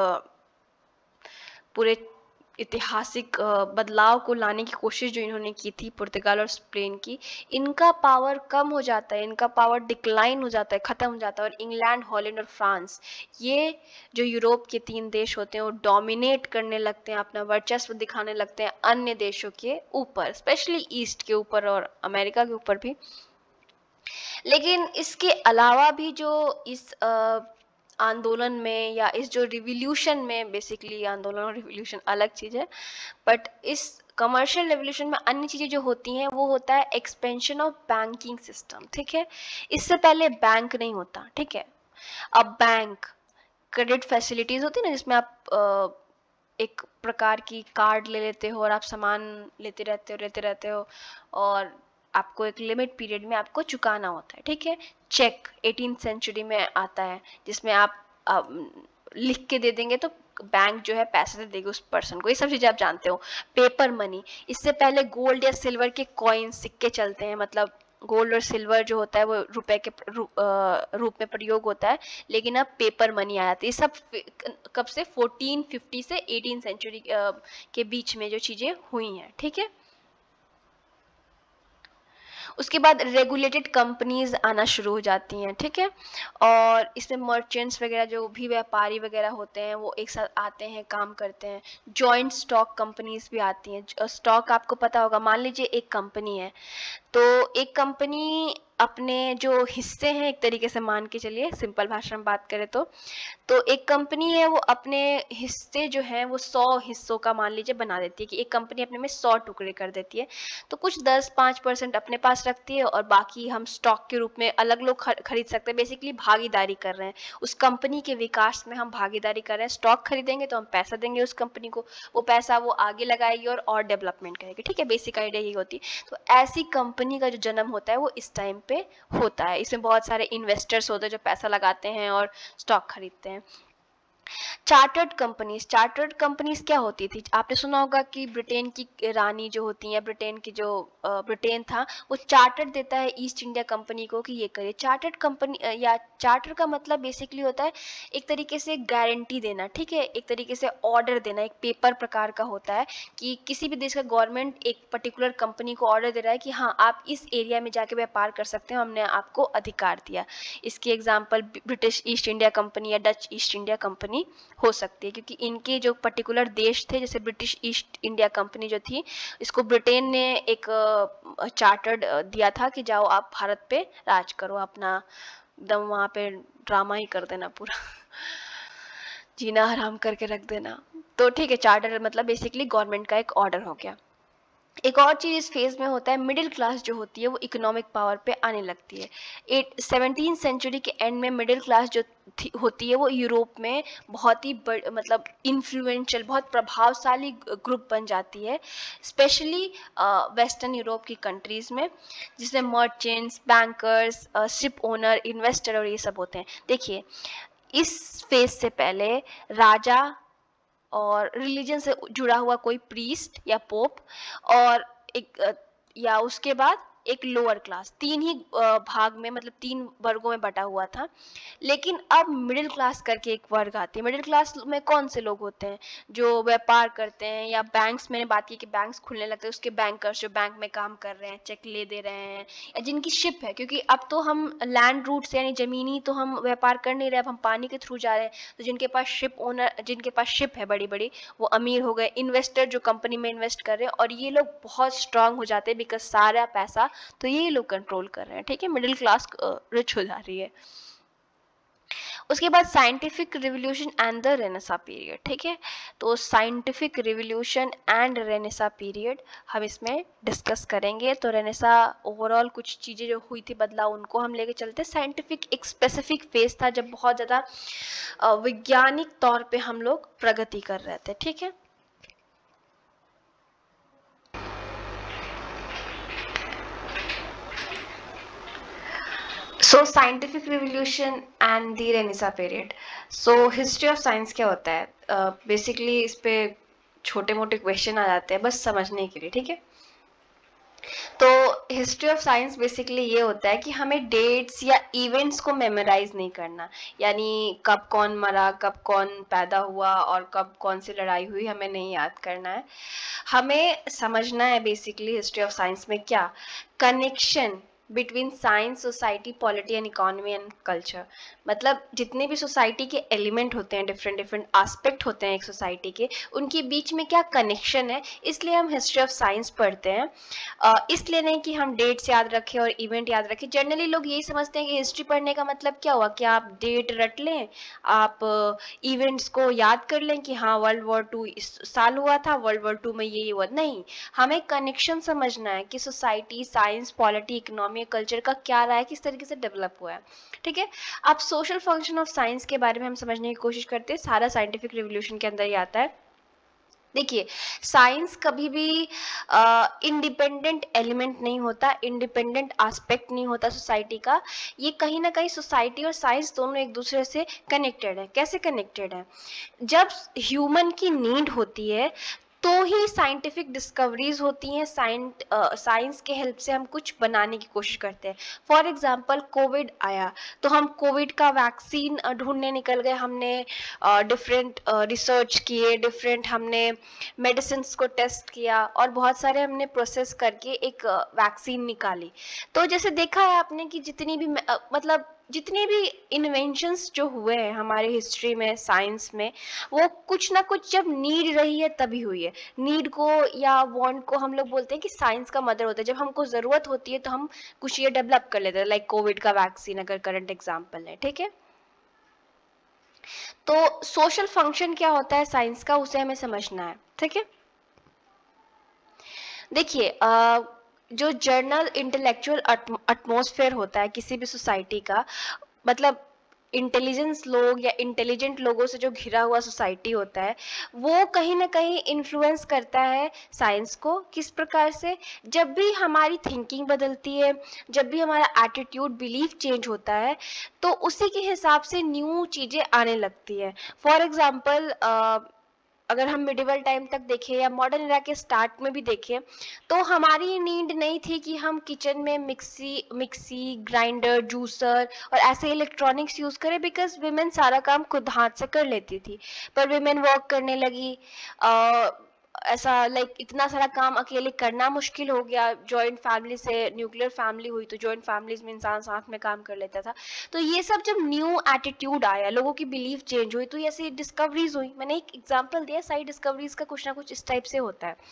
पूरे ऐतिहासिक बदलाव को लाने की कोशिश जो इन्होंने की थी, पुर्तगाल और स्पेन की, इनका पावर कम हो जाता है, इनका पावर डिक्लाइन हो जाता है, ख़त्म हो जाता है, और इंग्लैंड, हॉलैंड और फ्रांस, ये जो यूरोप के तीन देश होते हैं वो डोमिनेट करने लगते हैं, अपना वर्चस्व दिखाने लगते हैं अन्य देशों के ऊपर, स्पेशली ईस्ट के ऊपर और अमेरिका के ऊपर भी। लेकिन इसके अलावा भी जो इस आ, आंदोलन में या इस जो रिवॉल्यूशन में, बेसिकली आंदोलन और रिवॉल्यूशन अलग चीज़ है, बट इस कमर्शियल रेवोल्यूशन में अन्य चीज़ें जो होती हैं वो होता है एक्सपेंशन ऑफ बैंकिंग सिस्टम। ठीक है, इससे पहले बैंक नहीं होता। ठीक है, अब बैंक, क्रेडिट फैसिलिटीज़ होती है ना, जिसमें आप एक प्रकार की कार्ड ले लेते हो और आप सामान लेते रहते हो लेते रहते हो और आपको एक लिमिट पीरियड में आपको चुकाना होता है। ठीक है, चेक एटीन सेंचुरी में आता है, जिसमें आप, आप लिख के दे देंगे तो बैंक जो है पैसे दे देगी उस पर्सन को, ये सब चीज़ें आप जानते हो। पेपर मनी, इससे पहले गोल्ड या सिल्वर के कॉइन, सिक्के चलते हैं, मतलब गोल्ड और सिल्वर जो होता है वो रुपए के रूप में प्रयोग होता है, लेकिन अब पेपर मनी आया था। ये सब कब से, फोर्टीन फिफ्टी से एटीन सेंचुरी के बीच में जो चीज़ें हुई हैं। ठीक है, उसके बाद रेगुलेटेड कंपनीज आना शुरू हो जाती हैं। ठीक है, और इसमें मर्चेंट्स वगैरह जो भी व्यापारी वगैरह होते हैं वो एक साथ आते हैं, काम करते हैं। जॉइंट स्टॉक कंपनीज भी आती हैं। स्टॉक आपको पता होगा, मान लीजिए एक कंपनी है, तो एक कंपनी अपने जो हिस्से हैं, एक तरीके से मान के चलिए, सिंपल भाषा में बात करें तो तो एक कंपनी है वो अपने हिस्से जो है वो सौ हिस्सों का मान लीजिए बना देती है, कि एक कंपनी अपने में सौ टुकड़े कर देती है, तो कुछ दस पाँच परसेंट अपने पास रखती है और बाकी हम स्टॉक के रूप में अलग लोग खरीद सकते हैं। बेसिकली भागीदारी कर रहे हैं, उस कंपनी के विकास में हम भागीदारी कर रहे हैं। स्टॉक खरीदेंगे तो हम पैसा देंगे उस कंपनी को, वो पैसा वो आगे लगाएगी और और डेवलपमेंट करेगी। ठीक है, बेसिक आइडिया यही होती है। तो ऐसी कंपनी का जो जन्म होता है वो इस टाइम पे होता है। इसमें बहुत सारे इन्वेस्टर्स होते हैं जो पैसा लगाते हैं और स्टॉक खरीदते हैं। चार्टर्ड कंपनीज, चार्टर्ड कंपनीज क्या होती थी? आपने सुना होगा कि ब्रिटेन की रानी जो होती है, ब्रिटेन की जो ब्रिटेन था, वो चार्टर्ड देता है ईस्ट इंडिया कंपनी को कि ये करे। चार्टर्ड कंपनी या चार्टर का मतलब बेसिकली होता है एक तरीके से गारंटी देना। ठीक है, एक तरीके से ऑर्डर देना, एक पेपर प्रकार का होता है कि किसी भी देश का गवर्नमेंट एक पर्टिकुलर कंपनी को ऑर्डर दे रहा है कि हाँ आप इस एरिया में जाके व्यापार कर सकते हो, हमने आपको अधिकार दिया। इसकी example British East India Company या डच ईस्ट इंडिया कंपनी हो सकती है, क्योंकि इनके जो पर्टिकुलर देश थे, जैसे ब्रिटिश ईस्ट इंडिया कंपनी जो थी, इसको ब्रिटेन ने एक चार्टर्ड दिया था कि जाओ आप भारत पे राज करो, अपना दम वहाँ पे ड्रामा ही कर देना, पूरा जीना हराम करके रख देना। तो ठीक है, चार्टर मतलब बेसिकली गवर्नमेंट का एक ऑर्डर हो गया। एक और चीज़ इस फेज में होता है, मिडिल क्लास जो होती है वो इकोनॉमिक पावर पे आने लगती है। एट सेवनटीन सेंचुरी के एंड में मिडिल क्लास जो होती है वो यूरोप में बहुत ही बड़ मतलब इन्फ्लुएंशियल, बहुत प्रभावशाली ग्रुप बन जाती है, स्पेशली वेस्टर्न यूरोप की कंट्रीज में, जिसमें merchants, bankers, ship owner, investor और ये सब होते हैं। देखिए, इस फेज से पहले राजा और रिलीजन से जुड़ा हुआ कोई प्रीस्ट या पोप और एक या उसके बाद एक लोअर क्लास, तीन ही भाग में, मतलब तीन वर्गों में बटा हुआ था। लेकिन अब मिडिल क्लास करके एक वर्ग आती है। मिडिल क्लास में कौन से लोग होते हैं? जो व्यापार करते हैं या बैंक्स, मैंने बात की कि बैंक्स खुलने लगते हैं, उसके बैंकर्स जो बैंक में काम कर रहे हैं, चेक ले दे रहे हैं, या जिनकी शिप है, क्योंकि अब तो हम लैंड रूट से यानी जमीनी तो हम व्यापार कर नहीं रहे, अब हम पानी के थ्रू जा रहे हैं, तो जिनके पास शिप ओनर जिनके पास शिप है बड़ी बड़ी, वो अमीर हो गए। इन्वेस्टर जो कंपनी में इन्वेस्ट कर रहे हैं, और ये लोग बहुत स्ट्रांग हो जाते हैं बिकॉज सारा पैसा तो ये लोग कंट्रोल कर रहे हैं। ठीक है, मिडिल क्लास रिच हो जा रही है। उसके बाद scientific revolution and the renaissance period, ठीक है। तो scientific revolution and renaissance period हम इसमें डिस्कस करेंगे। तो रेनेसा ओवरऑल कुछ चीज़ें जो हुई थी बदलाव उनको हम लेके चलते। साइंटिफिक एक स्पेसिफिक फेज था जब बहुत ज़्यादा वैज्ञानिक तौर पे हम लोग प्रगति कर रहे थे, ठीक है। So scientific revolution and the renaissance period. So history of science क्या होता है, बेसिकली uh, इस पे छोटे मोटे क्वेश्चन आ जाते हैं बस समझने के लिए, ठीक है। तो हिस्ट्री ऑफ साइंस बेसिकली ये होता है कि हमें डेट्स या इवेंट्स को मेमोराइज नहीं करना, यानी कब कौन मरा, कब कौन पैदा हुआ और कब कौन सी लड़ाई हुई हमें नहीं याद करना है। हमें समझना है बेसिकली हिस्ट्री ऑफ साइंस में क्या connection between science, society, polity and economy and culture. मतलब जितने भी सोसाइटी के एलिमेंट होते हैं, डिफरेंट डिफरेंट एस्पेक्ट होते हैं एक सोसाइटी के, उनके बीच में क्या कनेक्शन है, इसलिए हम हिस्ट्री ऑफ साइंस पढ़ते हैं। uh, इसलिए नहीं कि हम डेट्स याद रखें और इवेंट याद रखें। जनरली लोग यही समझते हैं कि हिस्ट्री पढ़ने का मतलब क्या हुआ कि आप डेट रट लें, आप इवेंट्स uh, को याद कर लें कि हाँ वर्ल्ड वॉर टू इस साल हुआ था, वर्ल्ड वॉर टू में ये हुआ। नहीं, हमें कनेक्शन समझना है कि society, science, polity, economy, culture का क्या रहा है, किस तरीके से डेवलप हुआ है, ठीक है। अब सोशल फंक्शन ऑफ साइंस के बारे में हम समझने की कोशिश करते हैं, सारा साइंटिफिक रिवोल्यूशन के अंदर ही आता है। देखिए, साइंस कभी भी इंडिपेंडेंट एलिमेंट नहीं होता, इंडिपेंडेंट एस्पेक्ट नहीं होता सोसाइटी का। ये कहीं ना कहीं सोसाइटी और साइंस दोनों एक दूसरे से कनेक्टेड है। कैसे कनेक्टेड है? जब ह्यूमन की नीड होती है तो ही साइंटिफिक डिस्कवरीज होती हैं, साइंस के हेल्प से हम कुछ बनाने की कोशिश करते हैं। फॉर एग्जांपल कोविड आया तो हम कोविड का वैक्सीन ढूंढने निकल गए, हमने डिफरेंट रिसर्च किए, डिफरेंट हमने मेडिसिन को टेस्ट किया और बहुत सारे हमने प्रोसेस करके एक वैक्सीन निकाली। तो जैसे देखा है आपने कि जितनी भी uh, मतलब जितने भी इन्वेंशंस जो हुए हैं हमारे हिस्ट्री में, साइंस में, वो कुछ ना कुछ जब नीड रही है तभी हुई है। नीड को या वांट को हम लोग बोलते हैं कि साइंस का मदर होता है। जब हमको जरूरत होती है तो हम कुछ ये डेवलप कर लेते हैं, लाइक कोविड का वैक्सीन अगर करंट एग्जांपल है, ठीक है। तो सोशल फंक्शन क्या होता है साइंस का, उसे हमें समझना है, ठीक है। देखिए, जो जर्नल इंटेलेक्चुअल एटमॉस्फेयर होता है किसी भी सोसाइटी का, मतलब इंटेलिजेंस लोग या इंटेलिजेंट लोगों से जो घिरा हुआ सोसाइटी होता है, वो कहीं ना कहीं इन्फ्लुएंस करता है साइंस को। किस प्रकार से? जब भी हमारी थिंकिंग बदलती है, जब भी हमारा एटीट्यूड, बिलीफ चेंज होता है, तो उसी के हिसाब से न्यू चीज़ें आने लगती है। फॉर एग्जाम्पल, अगर हम मिडिवल टाइम तक देखें या मॉडर्न एरा के स्टार्ट में भी देखें, तो हमारी नीड नहीं थी कि हम किचन में मिक्सी मिक्सी ग्राइंडर, जूसर और ऐसे इलेक्ट्रॉनिक्स यूज करें, बिकॉज विमेन सारा काम खुद हाथ से कर लेती थी। पर विमेन वर्क करने लगी, आ, ऐसा लाइक इतना सारा काम अकेले करना मुश्किल हो गया। जॉइंट फैमिली से न्यूक्लियर फैमिली हुई, तो जॉइंट फैमिलीज में इंसान साथ में काम कर लेता था। तो ये सब जब न्यू एटीट्यूड आया, लोगों की बिलीफ चेंज हुई, तो ऐसे डिस्कवरीज हुई। मैंने एक एग्जांपल दिया, सारी डिस्कवरीज का कुछ ना कुछ इस टाइप से होता है।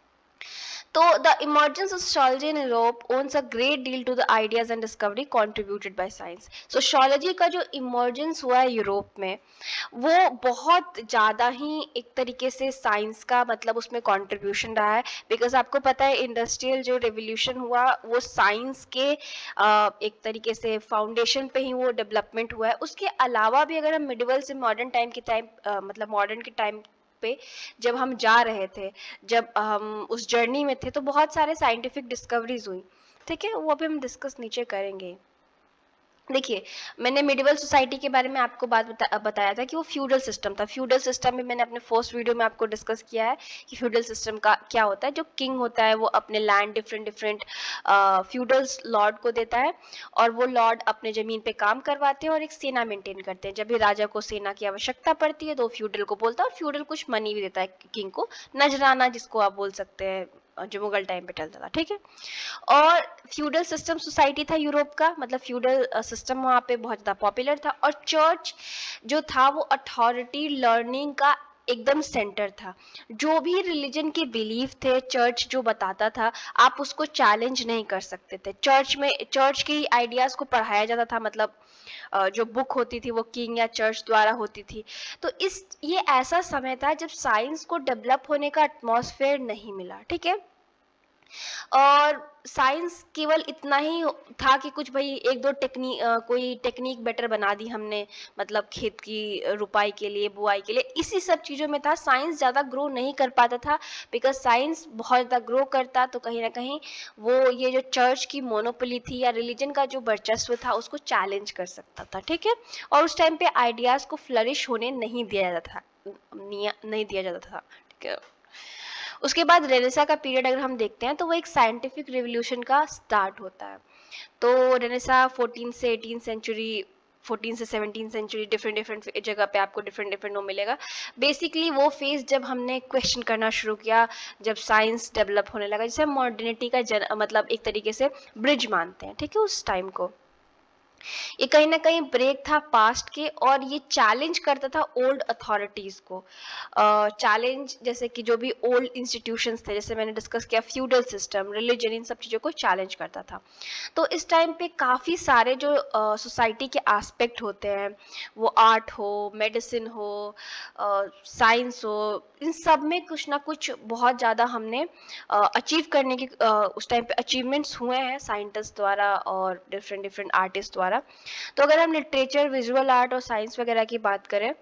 तो the emergence of sociology in Europe owns a great deal to the ideas and discovery contributed by science. Sociology का जो emergence हुआ है यूरोप में, वो बहुत ज़्यादा ही एक तरीके से साइंस का मतलब उसमें कंट्रीब्यूशन रहा है। बिकॉज आपको पता है इंडस्ट्रियल जो रेवोल्यूशन हुआ वो साइंस के आ, एक तरीके से फाउंडेशन पे ही वो डेवलपमेंट हुआ है। उसके अलावा भी अगर हम मिडिवल से मॉडर्न टाइम के टाइम मतलब मॉडर्न के टाइम पे जब हम जा रहे थे, जब हम उस जर्नी में थे, तो बहुत सारे साइंटिफिक डिस्कवरीज हुई, ठीक है। वो अभी हम डिस्कस नीचे करेंगे। देखिए, मैंने मिडिवल सोसाइटी के बारे में आपको बात बता, बताया था कि वो फ्यूडल सिस्टम था। फ्यूडल सिस्टम में मैंने अपने फर्स्ट वीडियो में आपको डिस्कस किया है कि फ्यूडल सिस्टम का क्या होता है। जो किंग होता है वो अपने land different different feudals lord को देता है और वो लॉर्ड अपने जमीन पे काम करवाते हैं और एक सेना मेंटेन करते हैं। जब भी राजा को सेना की आवश्यकता पड़ती है तो फ्यूडल को बोलता है और फ्यूडल कुछ मनी भी देता है किंग को, नजराना जिसको आप बोल सकते हैं, जो मुगल टाइम पे चलता था, ठीक है। और फ्यूडल सिस्टम सोसाइटी था यूरोप का, मतलब फ्यूडल सिस्टम वहाँ पे बहुत ज़्यादा पॉपुलर था। और चर्च जो था वो अथॉरिटी लर्निंग का एकदम सेंटर था। जो भी रिलीजन के बिलीफ थे, चर्च जो बताता था आप उसको चैलेंज नहीं कर सकते थे। चर्च में चर्च के आइडियाज को पढ़ाया जाता था, मतलब अ, जो बुक होती थी वो किंग या चर्च द्वारा होती थी। तो इस ये ऐसा समय था जब साइंस को डेवलप होने का एटमॉस्फेयर नहीं मिला, ठीक है। और साइंस केवल इतना ही था कि कुछ भाई एक दो टेक्निक कोई टेक्निक बेटर बना दी हमने, मतलब खेत की रुपाई के लिए, बुआई के लिए, इसी सब चीज़ों में था। साइंस ज़्यादा ग्रो नहीं कर पाता था, बिकॉज साइंस बहुत ज़्यादा ग्रो करता तो कहीं ना कहीं वो ये जो चर्च की मोनोपोली थी या रिलीजन का जो वर्चस्व था उसको चैलेंज कर सकता था, ठीक है। और उस टाइम पे आइडियाज़ को फ्लरिश होने नहीं दिया जाता था, नहीं दिया जाता था, ठीक है। उसके बाद रेनेसा का पीरियड अगर हम देखते हैं तो वो एक साइंटिफिक रिवोल्यूशन का स्टार्ट होता है। तो रेनेसा फोर्टीन से एटीन सेंचुरी, फोर्टीन से सेवनटीन सेंचुरी, डिफरेंट डिफरेंट जगह पे आपको डिफरेंट डिफरेंट वो मिलेगा। बेसिकली वो फेज जब हमने क्वेश्चन करना शुरू किया, जब साइंस डेवलप होने लगा, जिसे मॉडर्निटी का जन मतलब एक तरीके से ब्रिज मानते हैं, ठीक है, उस टाइम को। ये कहीं ना कहीं ब्रेक था पास्ट के, और ये चैलेंज करता था ओल्ड अथॉरिटीज को। चैलेंज uh, जैसे कि जो भी ओल्ड इंस्टीट्यूशंस थे, जैसे मैंने डिस्कस किया फ्यूडल सिस्टम, रिलीजन, इन सब चीज़ों को चैलेंज करता था। तो इस टाइम पे काफ़ी सारे जो सोसाइटी uh, के एस्पेक्ट होते हैं, वो आर्ट हो, मेडिसिन हो, साइंस uh, हो, इन सब में कुछ ना कुछ बहुत ज़्यादा हमने अचीव uh, करने की uh, उस टाइम पे अचीवमेंट्स हुए हैं साइंटिस्ट द्वारा और डिफरेंट डिफरेंट आर्टिस्ट द्वारा। तो अगर हम लिटरेचर, विजुअल आर्ट और साइंस वगैरह की बात करें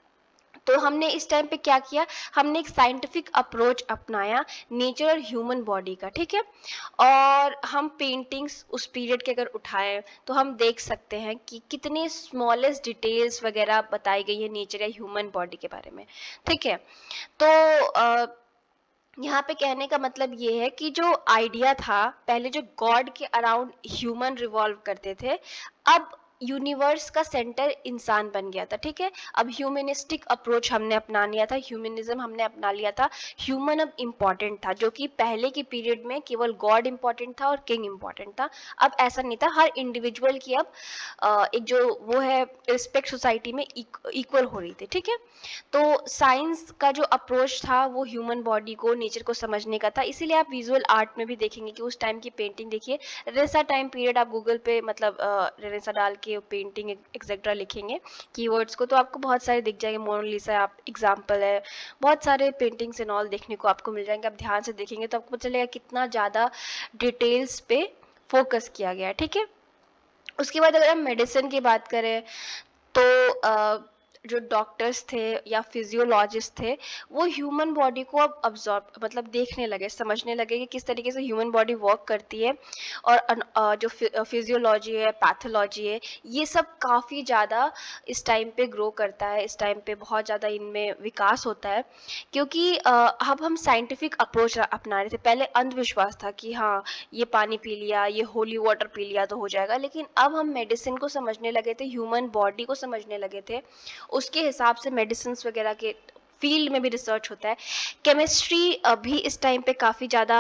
तो हमने इस टाइम पे क्या किया, हमने एक साइंटिफिक अप्रोच अपनाया नेचर और ह्यूमन बॉडी का, ठीक है। और हम पेंटिंग्स उस पीरियड के अगर उठाएं तो हम देख सकते हैं कि कितने स्मॉलेस्ट डिटेल्स वगैरह बताई गई है नेचर या ह्यूमन बॉडी के बारे में, ठीक है। तो आ, यहाँ पे कहने का मतलब ये है कि जो आइडिया था पहले, जो गॉड के अराउंड ह्यूमन रिवॉल्व करते थे, अब यूनिवर्स का सेंटर इंसान बन गया था, ठीक है। अब ह्यूमनिस्टिक अप्रोच हमने अपना लिया था, ह्यूमनिज्म हमने अपना लिया था। ह्यूमन अब इम्पॉर्टेंट था, जो कि पहले की पीरियड में केवल गॉड इम्पॉर्टेंट था और किंग इम्पॉर्टेंट था। अब ऐसा नहीं था, हर इंडिविजुअल की अब आ, एक जो वो है रिस्पेक्ट सोसाइटी में इक्वल हो रही थी, ठीक है। तो साइंस का जो अप्रोच था वो ह्यूमन बॉडी को, नेचर को समझने का था। इसीलिए आप विजुअल आर्ट में भी देखेंगे कि उस टाइम की पेंटिंग देखिए, रेनेसा टाइम पीरियड, आप गूगल पे मतलब रेनेसा डाल के पेंटिंग एक्सेट्रा लिखेंगे कीवर्ड्स को, तो आपको बहुत सारे दिख जाएंगे। मोनालिसा आप एग्जाम्पल है, बहुत सारे पेंटिंग्स एंड ऑल देखने को आपको मिल जाएंगे। आप ध्यान से देखेंगे तो आपको पता चलेगा कितना ज़्यादा डिटेल्स पे फोकस किया गया है, ठीक है। उसके बाद अगर हम मेडिसिन की बात करें तो uh, जो डॉक्टर्स थे या फिजियोलॉजिस्ट थे, वो ह्यूमन बॉडी को अब अब्जॉर्ब मतलब देखने लगे, समझने लगे कि किस तरीके से ह्यूमन बॉडी वर्क करती है। और uh, जो फिजियोलॉजी है, पैथोलॉजी है, ये सब काफ़ी ज़्यादा इस टाइम पे ग्रो करता है, इस टाइम पे बहुत ज़्यादा इनमें विकास होता है, क्योंकि uh, अब हम साइंटिफिक अप्रोच अपना रहे थे। पहले अंधविश्वास था कि हाँ ये पानी पी लिया, ये होली वाटर पी लिया तो हो जाएगा, लेकिन अब हम मेडिसिन को समझने लगे थे, ह्यूमन बॉडी को समझने लगे थे। उसके हिसाब से मेडिसिन वगैरह के फील्ड में भी रिसर्च होता है। केमिस्ट्री अभी इस टाइम पे काफ़ी ज़्यादा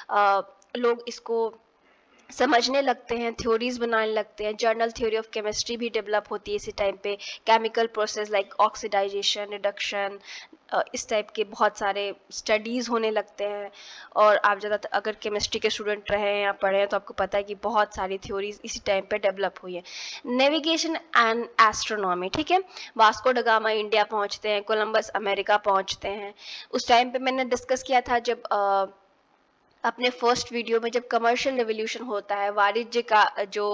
लोग इसको समझने लगते हैं, थ्योरीज बनाने लगते हैं। जर्नल थ्योरी ऑफ केमिस्ट्री भी डेवलप होती है इसी टाइम पे। Chemical process like oxidization, reduction, इस टाइप के बहुत सारे स्टडीज़ होने लगते हैं। और आप ज़्यादातर अगर केमिस्ट्री के स्टूडेंट रहे हैं या पढ़े हैं तो आपको पता है कि बहुत सारी थ्योरीज इसी टाइम पे डेवलप हुई है। नेविगेशन एंड एस्ट्रोनॉमी, ठीक है। वास्को ड गामा इंडिया पहुंचते हैं, कोलंबस अमेरिका पहुंचते हैं। उस टाइम पे मैंने डिस्कस किया था जब आ, अपने फर्स्ट वीडियो में, जब कमर्शियल रेवोल्यूशन होता है, वाणिज्य का जो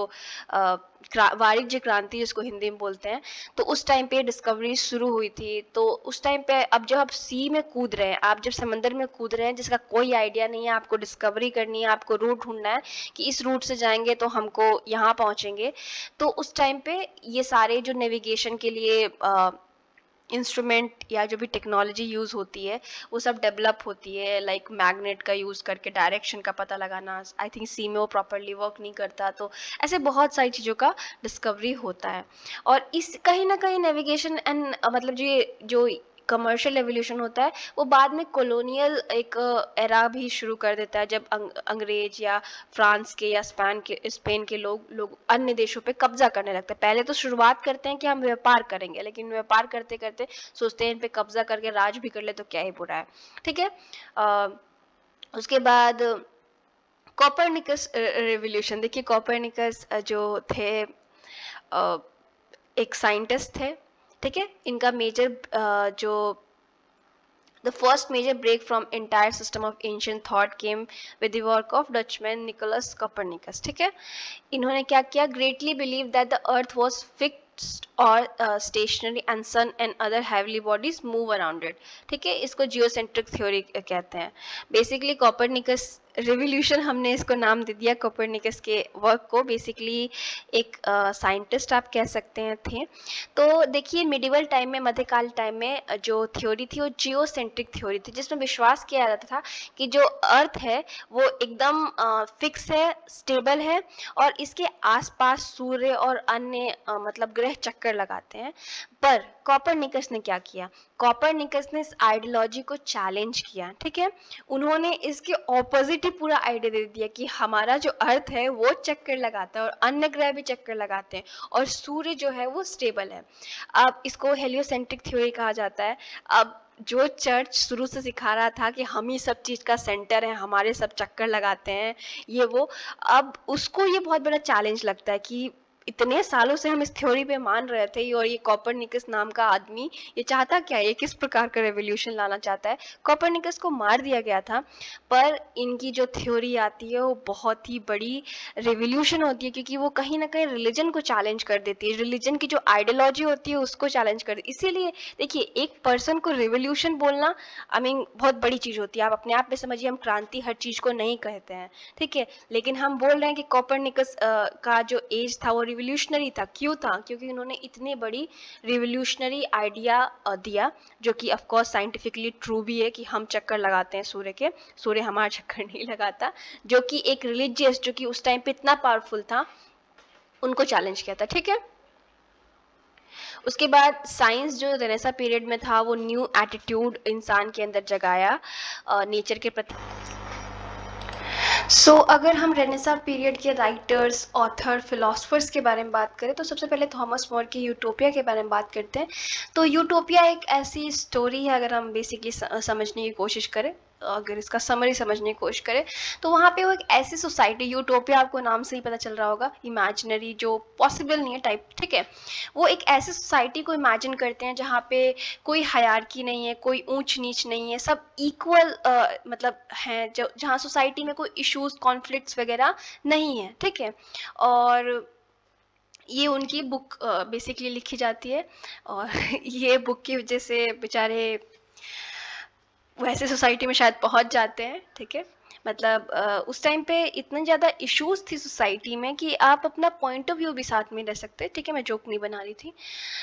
वाणिज्य क्रांति जिसको हिंदी में बोलते हैं, तो उस टाइम पे डिस्कवरी शुरू हुई थी। तो उस टाइम पे अब जब आप सी में कूद रहे हैं, आप जब समंदर में कूद रहे हैं जिसका कोई आइडिया नहीं है, आपको डिस्कवरी करनी है, आपको रूट ढूंढना है कि इस रूट से जाएंगे तो हमको यहाँ पहुँचेंगे, तो उस टाइम पे ये सारे जो नेविगेशन के लिए आ, इंस्ट्रूमेंट या जो भी टेक्नोलॉजी यूज़ होती है वो सब डेवलप होती है। लाइक मैग्नेट का यूज़ करके डायरेक्शन का पता लगाना, आई थिंक सी में वो प्रॉपरली वर्क नहीं करता, तो ऐसे बहुत सारी चीज़ों का डिस्कवरी होता है। और इस कहीं ना कहीं नेविगेशन एंड मतलब जो जो कमर्शियल रेवोल्यूशन होता है वो बाद में कॉलोनियल एक एरा भी शुरू कर देता है, जब अंग, अंग्रेज या फ्रांस के या स्पेन के स्पेन के लोग लोग अन्य देशों पे कब्जा करने लगते हैं। पहले तो शुरुआत करते हैं कि हम व्यापार करेंगे, लेकिन व्यापार करते करते सोचते हैं इन पे कब्जा करके राज भी कर ले तो क्या ही बुरा है, ठीक है। आ, उसके बाद कॉपरनिकस रेवोल्यूशन देखिए। कॉपरनिकस जो थे आ, एक साइंटिस्ट थे, ठीक है। इनका मेजर जो The first major break from entire system of ancient thought came with the work of Dutchman Nicholas Copernicus, ठीक है। इन्होंने क्या किया, greatly believed that the earth was fixed or uh, stationary and sun and other heavenly bodies move around it, ठीक है। इसको geocentric theory कहते हैं। Basically Copernicus रिवोल्यूशन हमने इसको नाम दे दिया कोपर्निकस के वर्क को। बेसिकली एक साइंटिस्ट uh, आप कह सकते हैं थे। तो देखिए मिडिवल टाइम में, मध्यकाल टाइम में जो थ्योरी थी वो जियोसेंट्रिक थ्योरी थी, जिसमें विश्वास किया जाता था कि जो अर्थ है वो एकदम फिक्स है, स्टेबल है और इसके आसपास सूर्य और अन्य uh, मतलब ग्रह चक्कर लगाते हैं। पर कोपर्निकस ने क्या किया, कोपर्निकस ने इस आइडियोलॉजी को चैलेंज किया, ठीक है। उन्होंने इसके ऑपोजिट ही पूरा आइडिया दे दिया कि हमारा जो अर्थ है वो चक्कर लगाता है और अन्य ग्रह भी चक्कर लगाते हैं और सूर्य जो है वो स्टेबल है। अब इसको हेलियोसेंट्रिक थ्योरी कहा जाता है। अब जो चर्च शुरू से सिखा रहा था कि हम ही सब चीज़ का सेंटर है, हमारे सब चक्कर लगाते हैं ये वो, अब उसको ये बहुत बड़ा चैलेंज लगता है कि इतने सालों से हम इस थ्योरी पे मान रहे थे और ये कोपर्निकस नाम का आदमी ये चाहता क्या है, ये किस प्रकार का रेवोल्यूशन लाना चाहता है। कोपर्निकस को मार दिया गया था, पर इनकी जो थ्योरी आती है वो बहुत ही बड़ी रेवोल्यूशन होती है, क्योंकि वो कहीं ना कहीं रिलीजन को चैलेंज कर देती है, रिलीजन की जो आइडियोलॉजी होती है उसको चैलेंज कर देती है। इसीलिए देखिए एक पर्सन को रेवोल्यूशन बोलना आई मीन बहुत बड़ी चीज़ होती है। आप अपने आप में समझिए, हम क्रांति हर चीज़ को नहीं कहते हैं, ठीक है, लेकिन हम बोल रहे हैं कि कोपर्निकस का जो एज था वो रिवोल्यूशनरी था। क्यों था? क्योंकि उन्होंने इतनी बड़ी रिवोल्यूशनरी आइडिया दिया, जो कि ऑफ कोर्स साइंटिफिकली ट्रू भी है कि हम चक्कर लगाते हैं सूर्य के, सूर्य हमारा चक्कर नहीं लगाता, जो कि एक रिलीजियस जो कि उस टाइम पे इतना पावरफुल था उनको चैलेंज किया था, ठीक है। उसके बाद साइंस जो रेनेसा पीरियड में था वो न्यू एटीट्यूड इंसान के अंदर जगाया नेचर के प्रति। सो so, अगर हम रेनेसा पीरियड के राइटर्स, ऑथर, फिलोसफर्स के बारे में बात करें तो सबसे पहले थॉमस मोर की यूटोपिया के बारे में बात करते हैं। तो यूटोपिया एक ऐसी स्टोरी है, अगर हम बेसिकली समझने की कोशिश करें, अगर इसका समरी समझने की कोशिश करें तो वहाँ पे वो एक ऐसी सोसाइटी, यूटोपिया आपको नाम से ही पता चल रहा होगा, इमेजिनरी, जो पॉसिबल नहीं है टाइप, ठीक है। वो एक ऐसी सोसाइटी को इमेजिन करते हैं जहाँ पे कोई हायरार्की नहीं है, कोई ऊंच नीच नहीं है, सब इक्वल मतलब हैं, जो जहाँ सोसाइटी में कोई इश्यूज, कॉन्फ्लिक्ट्स वगैरह नहीं है, ठीक है। और ये उनकी बुक बेसिकली लिखी जाती है और ये बुक की वजह से बेचारे वैसे सोसाइटी में शायद पहुंच जाते हैं, ठीक है। मतलब उस टाइम पे इतने ज़्यादा इश्यूज थी सोसाइटी में कि आप अपना पॉइंट ऑफ व्यू भी साथ में रह सकते, ठीक है। मैं जोक नहीं बना रही थी।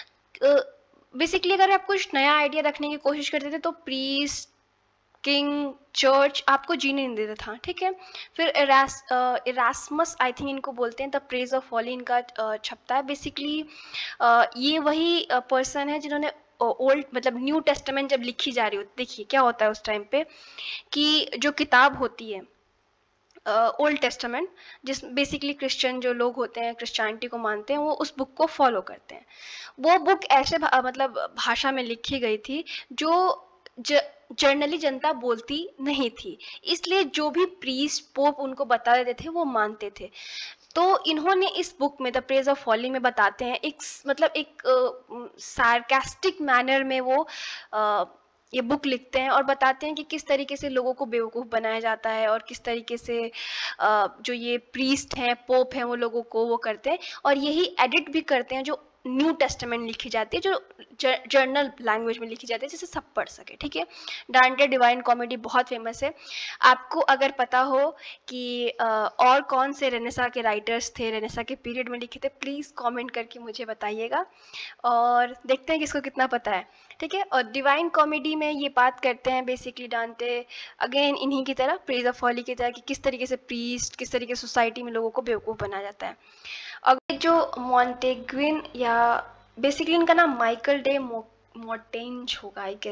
बेसिकली अगर आप कुछ नया आइडिया रखने की कोशिश करते थे तो प्रीस्ट, किंग, चर्च आपको जीने नहीं देता था, ठीक है। फिर इरास इरास्मस आई थिंक इनको बोलते हैं, द प्रेज ऑफ फॉली इनका छपता है। बेसिकली ये वही पर्सन है जिन्होंने ओल्ड मतलब न्यू टेस्टामेंट जब लिखी जा रही होती, देखिए क्या होता है उस टाइम पे कि जो किताब होती है ओल्ड टेस्टामेंट, जिस बेसिकली क्रिश्चियन जो लोग होते हैं, क्रिश्चियनिटी को मानते हैं, वो उस बुक को फॉलो करते हैं। वो बुक ऐसे भा, मतलब भाषा में लिखी गई थी जो जर्नली जनता बोलती नहीं थी, इसलिए जो भी प्रीस्ट, पोप उनको बता देते थे वो मानते थे। तो इन्होंने इस बुक में द प्रेज ऑफ फॉली में बताते हैं, एक मतलब एक सार्कास्टिक मैनर में वो आ, ये बुक लिखते हैं और बताते हैं कि किस तरीके से लोगों को बेवकूफ़ बनाया जाता है और किस तरीके से आ, जो ये प्रीस्ट हैं, पोप हैं, वो लोगों को वो करते हैं और यही एडिट भी करते हैं जो न्यू टेस्टामेंट लिखी जाती है, जो जर्नल लैंग्वेज में लिखी जाती है जिसे सब पढ़ सके, ठीक है। डांटे डिवाइन कॉमेडी बहुत फेमस है। आपको अगर पता हो कि और कौन से रेनेसा के राइटर्स थे, रेनेसा के पीरियड में लिखे थे, प्लीज़ कमेंट करके मुझे बताइएगा और देखते हैं किसको कितना पता है, ठीक है। और डिवाइन कॉमेडी में ये बात करते हैं बेसिकली डांटे अगेन इन्हीं की तरह, प्रेज ऑफ फॉली की तरह, कि किस तरीके से प्रीस्ट, किस तरीके से सोसाइटी में लोगों को बेवकूफ़ बनाया जाता है। अगर जो मॉन्टेग्विन या बेसिकली इनका नाम माइकल डे मोटेंज होगा आई गेस,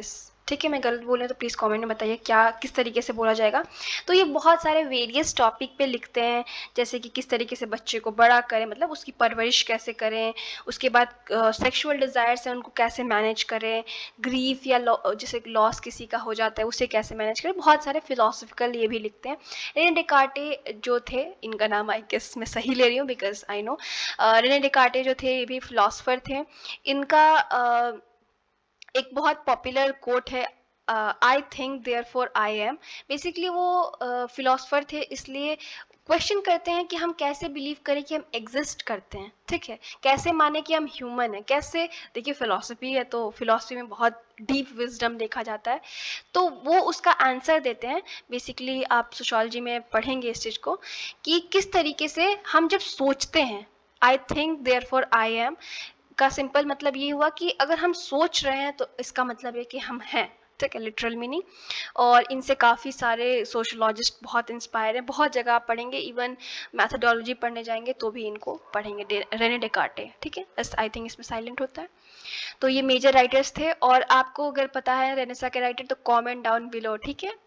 ठीक है, मैं गलत बोल रही हूँ तो प्लीज़ कमेंट में बताइए क्या किस तरीके से बोला जाएगा। तो ये बहुत सारे वेरियस टॉपिक पे लिखते हैं, जैसे कि किस तरीके से बच्चे को बड़ा करें, मतलब उसकी परवरिश कैसे करें, उसके बाद सेक्सुअल डिज़ायर्स हैं उनको कैसे मैनेज करें, ग्रीफ या जैसे लॉस किसी का हो जाता है उसे कैसे मैनेज करें, बहुत सारे फिलोसफिकल ये भी लिखते हैं। रेने डेकार्टे जो थे, इनका नाम आई गेस मैं सही ले रही हूँ because I know, Rene Descartes जो थे ये भी फिलोसफर थे। इनका uh, एक बहुत पॉपुलर कोट है, I think therefore I am. Basically वो फिलोसफर uh, थे, इसलिए क्वेश्चन करते हैं कि हम कैसे बिलीव करें कि हम एग्जिस्ट करते हैं, ठीक है, कैसे माने कि हम ह्यूमन हैं, कैसे। देखिए फिलोसफी है तो फिलोसफी में बहुत डीप विजडम देखा जाता है, तो वो उसका आंसर देते हैं। बेसिकली आप सोशियोलॉजी में पढ़ेंगे इस चीज़ को कि किस तरीके से हम जब सोचते हैं, I think therefore I am का सिंपल मतलब ये हुआ कि अगर हम सोच रहे हैं तो इसका मतलब है कि हम हैं, ठीक है, लिटरल मीनिंग। और इनसे काफ़ी सारे सोशोलॉजिस्ट बहुत इंस्पायर हैं, बहुत जगह आप पढ़ेंगे, इवन मैथडोलॉजी पढ़ने जाएंगे तो भी इनको पढ़ेंगे, रेने डेकार्टे, ठीक है। बस आई थिंक इसमें साइलेंट होता है। तो ये मेजर राइटर्स थे, और आपको अगर पता है रेनेसा के राइटर तो कमेंट डाउन बिलो, ठीक है।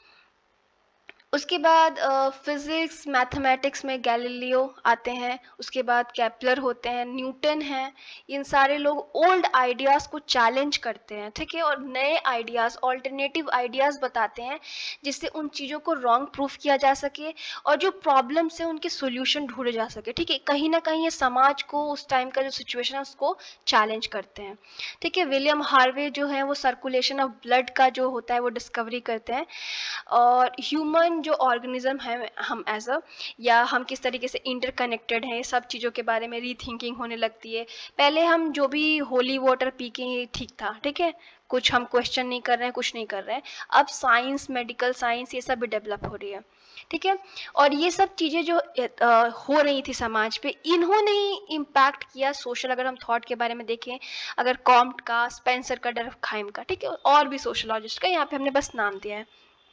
उसके बाद फिज़िक्स मैथमेटिक्स में गैलीलियो आते हैं, उसके बाद केपलर होते हैं, न्यूटन हैं। इन सारे लोग ओल्ड आइडियाज़ को चैलेंज करते हैं, ठीक है, और नए आइडियाज़, ऑल्टरनेटिव आइडियाज़ बताते हैं जिससे उन चीज़ों को रॉन्ग प्रूफ किया जा सके और जो प्रॉब्लम्स हैं उनके सोल्यूशन ढूंढे जा सके, ठीक है। कहीं ना कहीं ये समाज को, उस टाइम का जो सिचुएशन है उसको चैलेंज करते हैं, ठीक है। विलियम हार्वे जो है वो सर्कुलेशन ऑफ ब्लड का जो होता है वो डिस्कवरी करते हैं, और ह्यूमन जो ऑर्गेनिज्म है हम एज अ, या हम किस तरीके से इंटरकनेक्टेड हैं, सब चीज़ों के बारे में रीथिंकिंग होने लगती है। पहले हम जो भी होली वाटर पी के ही ठीक था, ठीक है, कुछ हम क्वेश्चन नहीं कर रहे हैं, कुछ नहीं कर रहे हैं। अब साइंस, मेडिकल साइंस, ये सब भी डेवलप हो रही है, ठीक है। और ये सब चीज़ें जो आ, हो रही थी समाज पे, इन्होंने ही इम्पैक्ट किया सोशल, अगर हम थॉट के बारे में देखें, अगर कॉम्ट का, स्पेंसर का, डर्कहाइम का, ठीक है, और भी सोशोलॉजिस्ट का, यहाँ पे हमने बस नाम दिया है।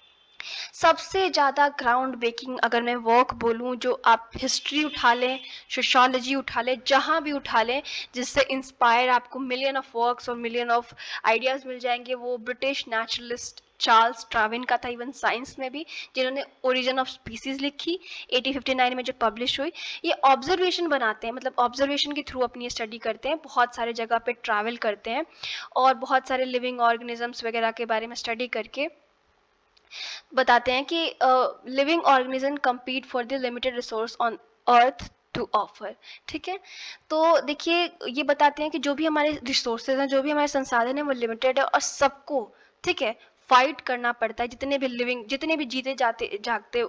सबसे ज़्यादा ग्राउंड ब्रेकिंग अगर मैं वर्क बोलूँ, जो आप हिस्ट्री उठा लें, सोशियोलॉजी उठा लें, जहाँ भी उठा लें, जिससे इंस्पायर आपको मिलियन ऑफ वर्क्स और मिलियन ऑफ आइडियाज़ मिल जाएंगे, वो ब्रिटिश नेचुरलिस्ट चार्ल्स डार्विन का था, इवन साइंस में भी, जिन्होंने ओरिजिन ऑफ स्पीसीज लिखी एटीन फिफ्टी नाइन में जो पब्लिश हुई। ये ऑब्जर्वेशन बनाते हैं, मतलब ऑब्जर्वेशन के थ्रू अपनी स्टडी करते हैं, बहुत सारे जगह पे ट्रैवल करते हैं और बहुत सारे लिविंग ऑर्गेनिजम्स वगैरह के बारे में स्टडी करके बताते हैं कि living organism compete for the limited resource on earth to offer, ठीक है। तो देखिए ये बताते हैं कि जो भी हमारे रिसोर्सेज हैं, जो भी हमारे संसाधन हैं, वो लिमिटेड है और सबको, ठीक है, फाइट करना पड़ता है। जितने भी लिविंग, जितने भी जीते जाते जागते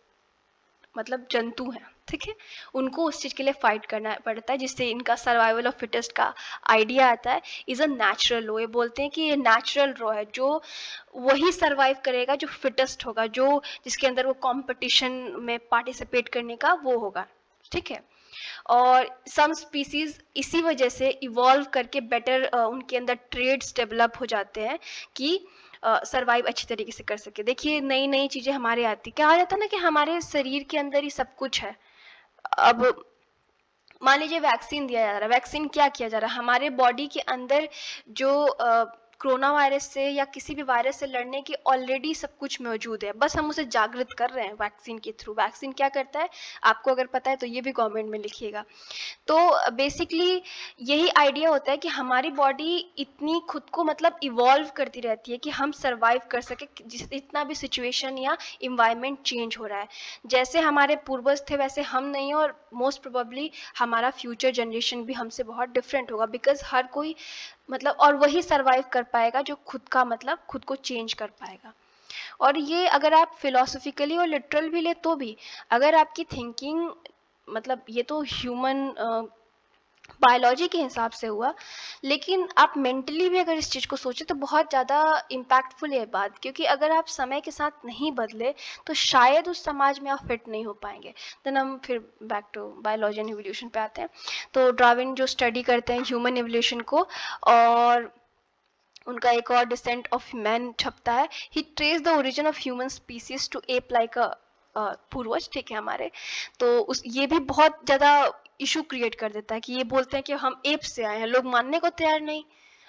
मतलब जंतु हैं, ठीक है, उनको उस चीज़ के लिए फाइट करना पड़ता है, जिससे इनका सर्वाइवल ऑफ फिटेस्ट का आइडिया आता है। इज़ अ नेचुरल लॉ, ये बोलते हैं कि ये नेचुरल लॉ है, जो वही सर्वाइव करेगा जो फिटेस्ट होगा, जो जिसके अंदर वो कंपटीशन में पार्टिसिपेट करने का वो होगा, ठीक है। और सम स्पीसीज इसी वजह से इवॉल्व करके बेटर uh, उनके अंदर ट्रेड्स डेवलप हो जाते हैं कि सरवाइव uh, अच्छी तरीके से कर सके। देखिए नई नई चीज़ें हमारे आती, क्या आ जाता है ना कि हमारे शरीर के अंदर ही सब कुछ है। अब मान लीजिए वैक्सीन दिया जा रहा है, वैक्सीन क्या किया जा रहा है, हमारे बॉडी के अंदर जो uh, कोरोना वायरस से या किसी भी वायरस से लड़ने की ऑलरेडी सब कुछ मौजूद है, बस हम उसे जागृत कर रहे हैं वैक्सीन के थ्रू। वैक्सीन क्या करता है आपको अगर पता है तो ये भी कमेंट में लिखिएगा। तो बेसिकली यही आइडिया होता है कि हमारी बॉडी इतनी खुद को मतलब इवॉल्व करती रहती है कि हम सर्वाइव कर सके जितना भी सिचुएशन या इन्वायरमेंट चेंज हो रहा है। जैसे हमारे पूर्वज थे वैसे हम नहीं, और मोस्ट प्रोबेबली हमारा फ्यूचर जनरेशन भी हमसे बहुत डिफरेंट होगा, बिकॉज हर कोई मतलब और वही सर्वाइव कर पाएगा जो खुद का मतलब खुद को चेंज कर पाएगा। और ये अगर आप फिलोसफिकली और लिटरल भी ले तो भी, अगर आपकी थिंकिंग मतलब ये तो ह्यूमन बायोलॉजी के हिसाब से हुआ, लेकिन आप मेंटली भी अगर इस चीज़ को सोचें तो बहुत ज़्यादा इम्पैक्टफुल है बात, क्योंकि अगर आप समय के साथ नहीं बदले तो शायद उस समाज में आप फिट नहीं हो पाएंगे। देन हम फिर back to biology and evolution पे आते हैं। तो डार्विन जो स्टडी करते हैं ह्यूमन इवोल्यूशन को, और उनका एक और डिसेंट ऑफ मैन छपता है, he trace the origin of human species to ape like a पूर्वज, ठीक है हमारे। तो उस ये भी बहुत ज़्यादा इशू क्रिएट कर देता है कि ये बोलते हैं कि हम एप से आए हैं, लोग मानने को तैयार नहीं। अब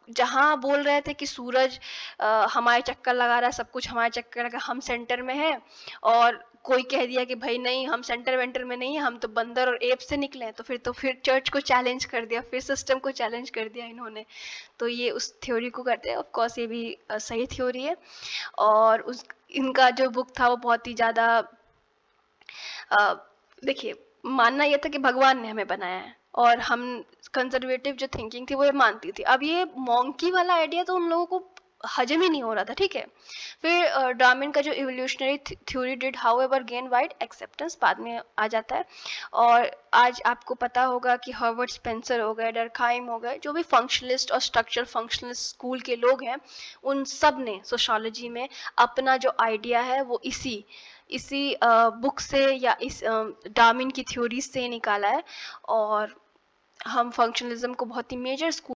जहाँ बोल रहे थे कि सूरज आ, हमारे चक्कर लगा रहा है, सब कुछ हमारे चक्कर लगा, हम सेंटर में हैं, और कोई कह दिया कि भाई नहीं हम सेंटर वेंटर में नहीं है, हम तो बंदर और एप से निकले हैं, तो फिर तो फिर चर्च को चैलेंज कर दिया, फिर सिस्टम को चैलेंज कर दिया इन्होंने। तो ये उस थ्योरी को करते हैं। ऑफ कोर्स ये भी आ, सही थ्योरी है। और उस इनका जो बुक था वो बहुत ही ज़्यादा, देखिए, मानना यह था कि भगवान ने हमें बनाया है, और हम कंजर्वेटिव जो थिंकिंग थी वो ये मानती थी। अब ये मॉन्की वाला आइडिया तो उन लोगों को हजम ही नहीं हो रहा था, ठीक है। फिर डार्विन का जो evolutionary theory did however gain wide acceptance, बाद में आ जाता है। और आज आपको पता होगा कि हर्बर्ट स्पेंसर हो गए, डरखाइम हो गए, जो भी फंक्शनलिस्ट और स्ट्रक्चर फंक्शनलिस्ट स्कूल के लोग हैं, उन सब ने सोशियोलॉजी में अपना जो आइडिया है वो इसी इसी बुक से या इस डार्विन की थ्योरी से निकाला है। और हम फंक्शनलिज्म को बहुत ही मेजर स्कूल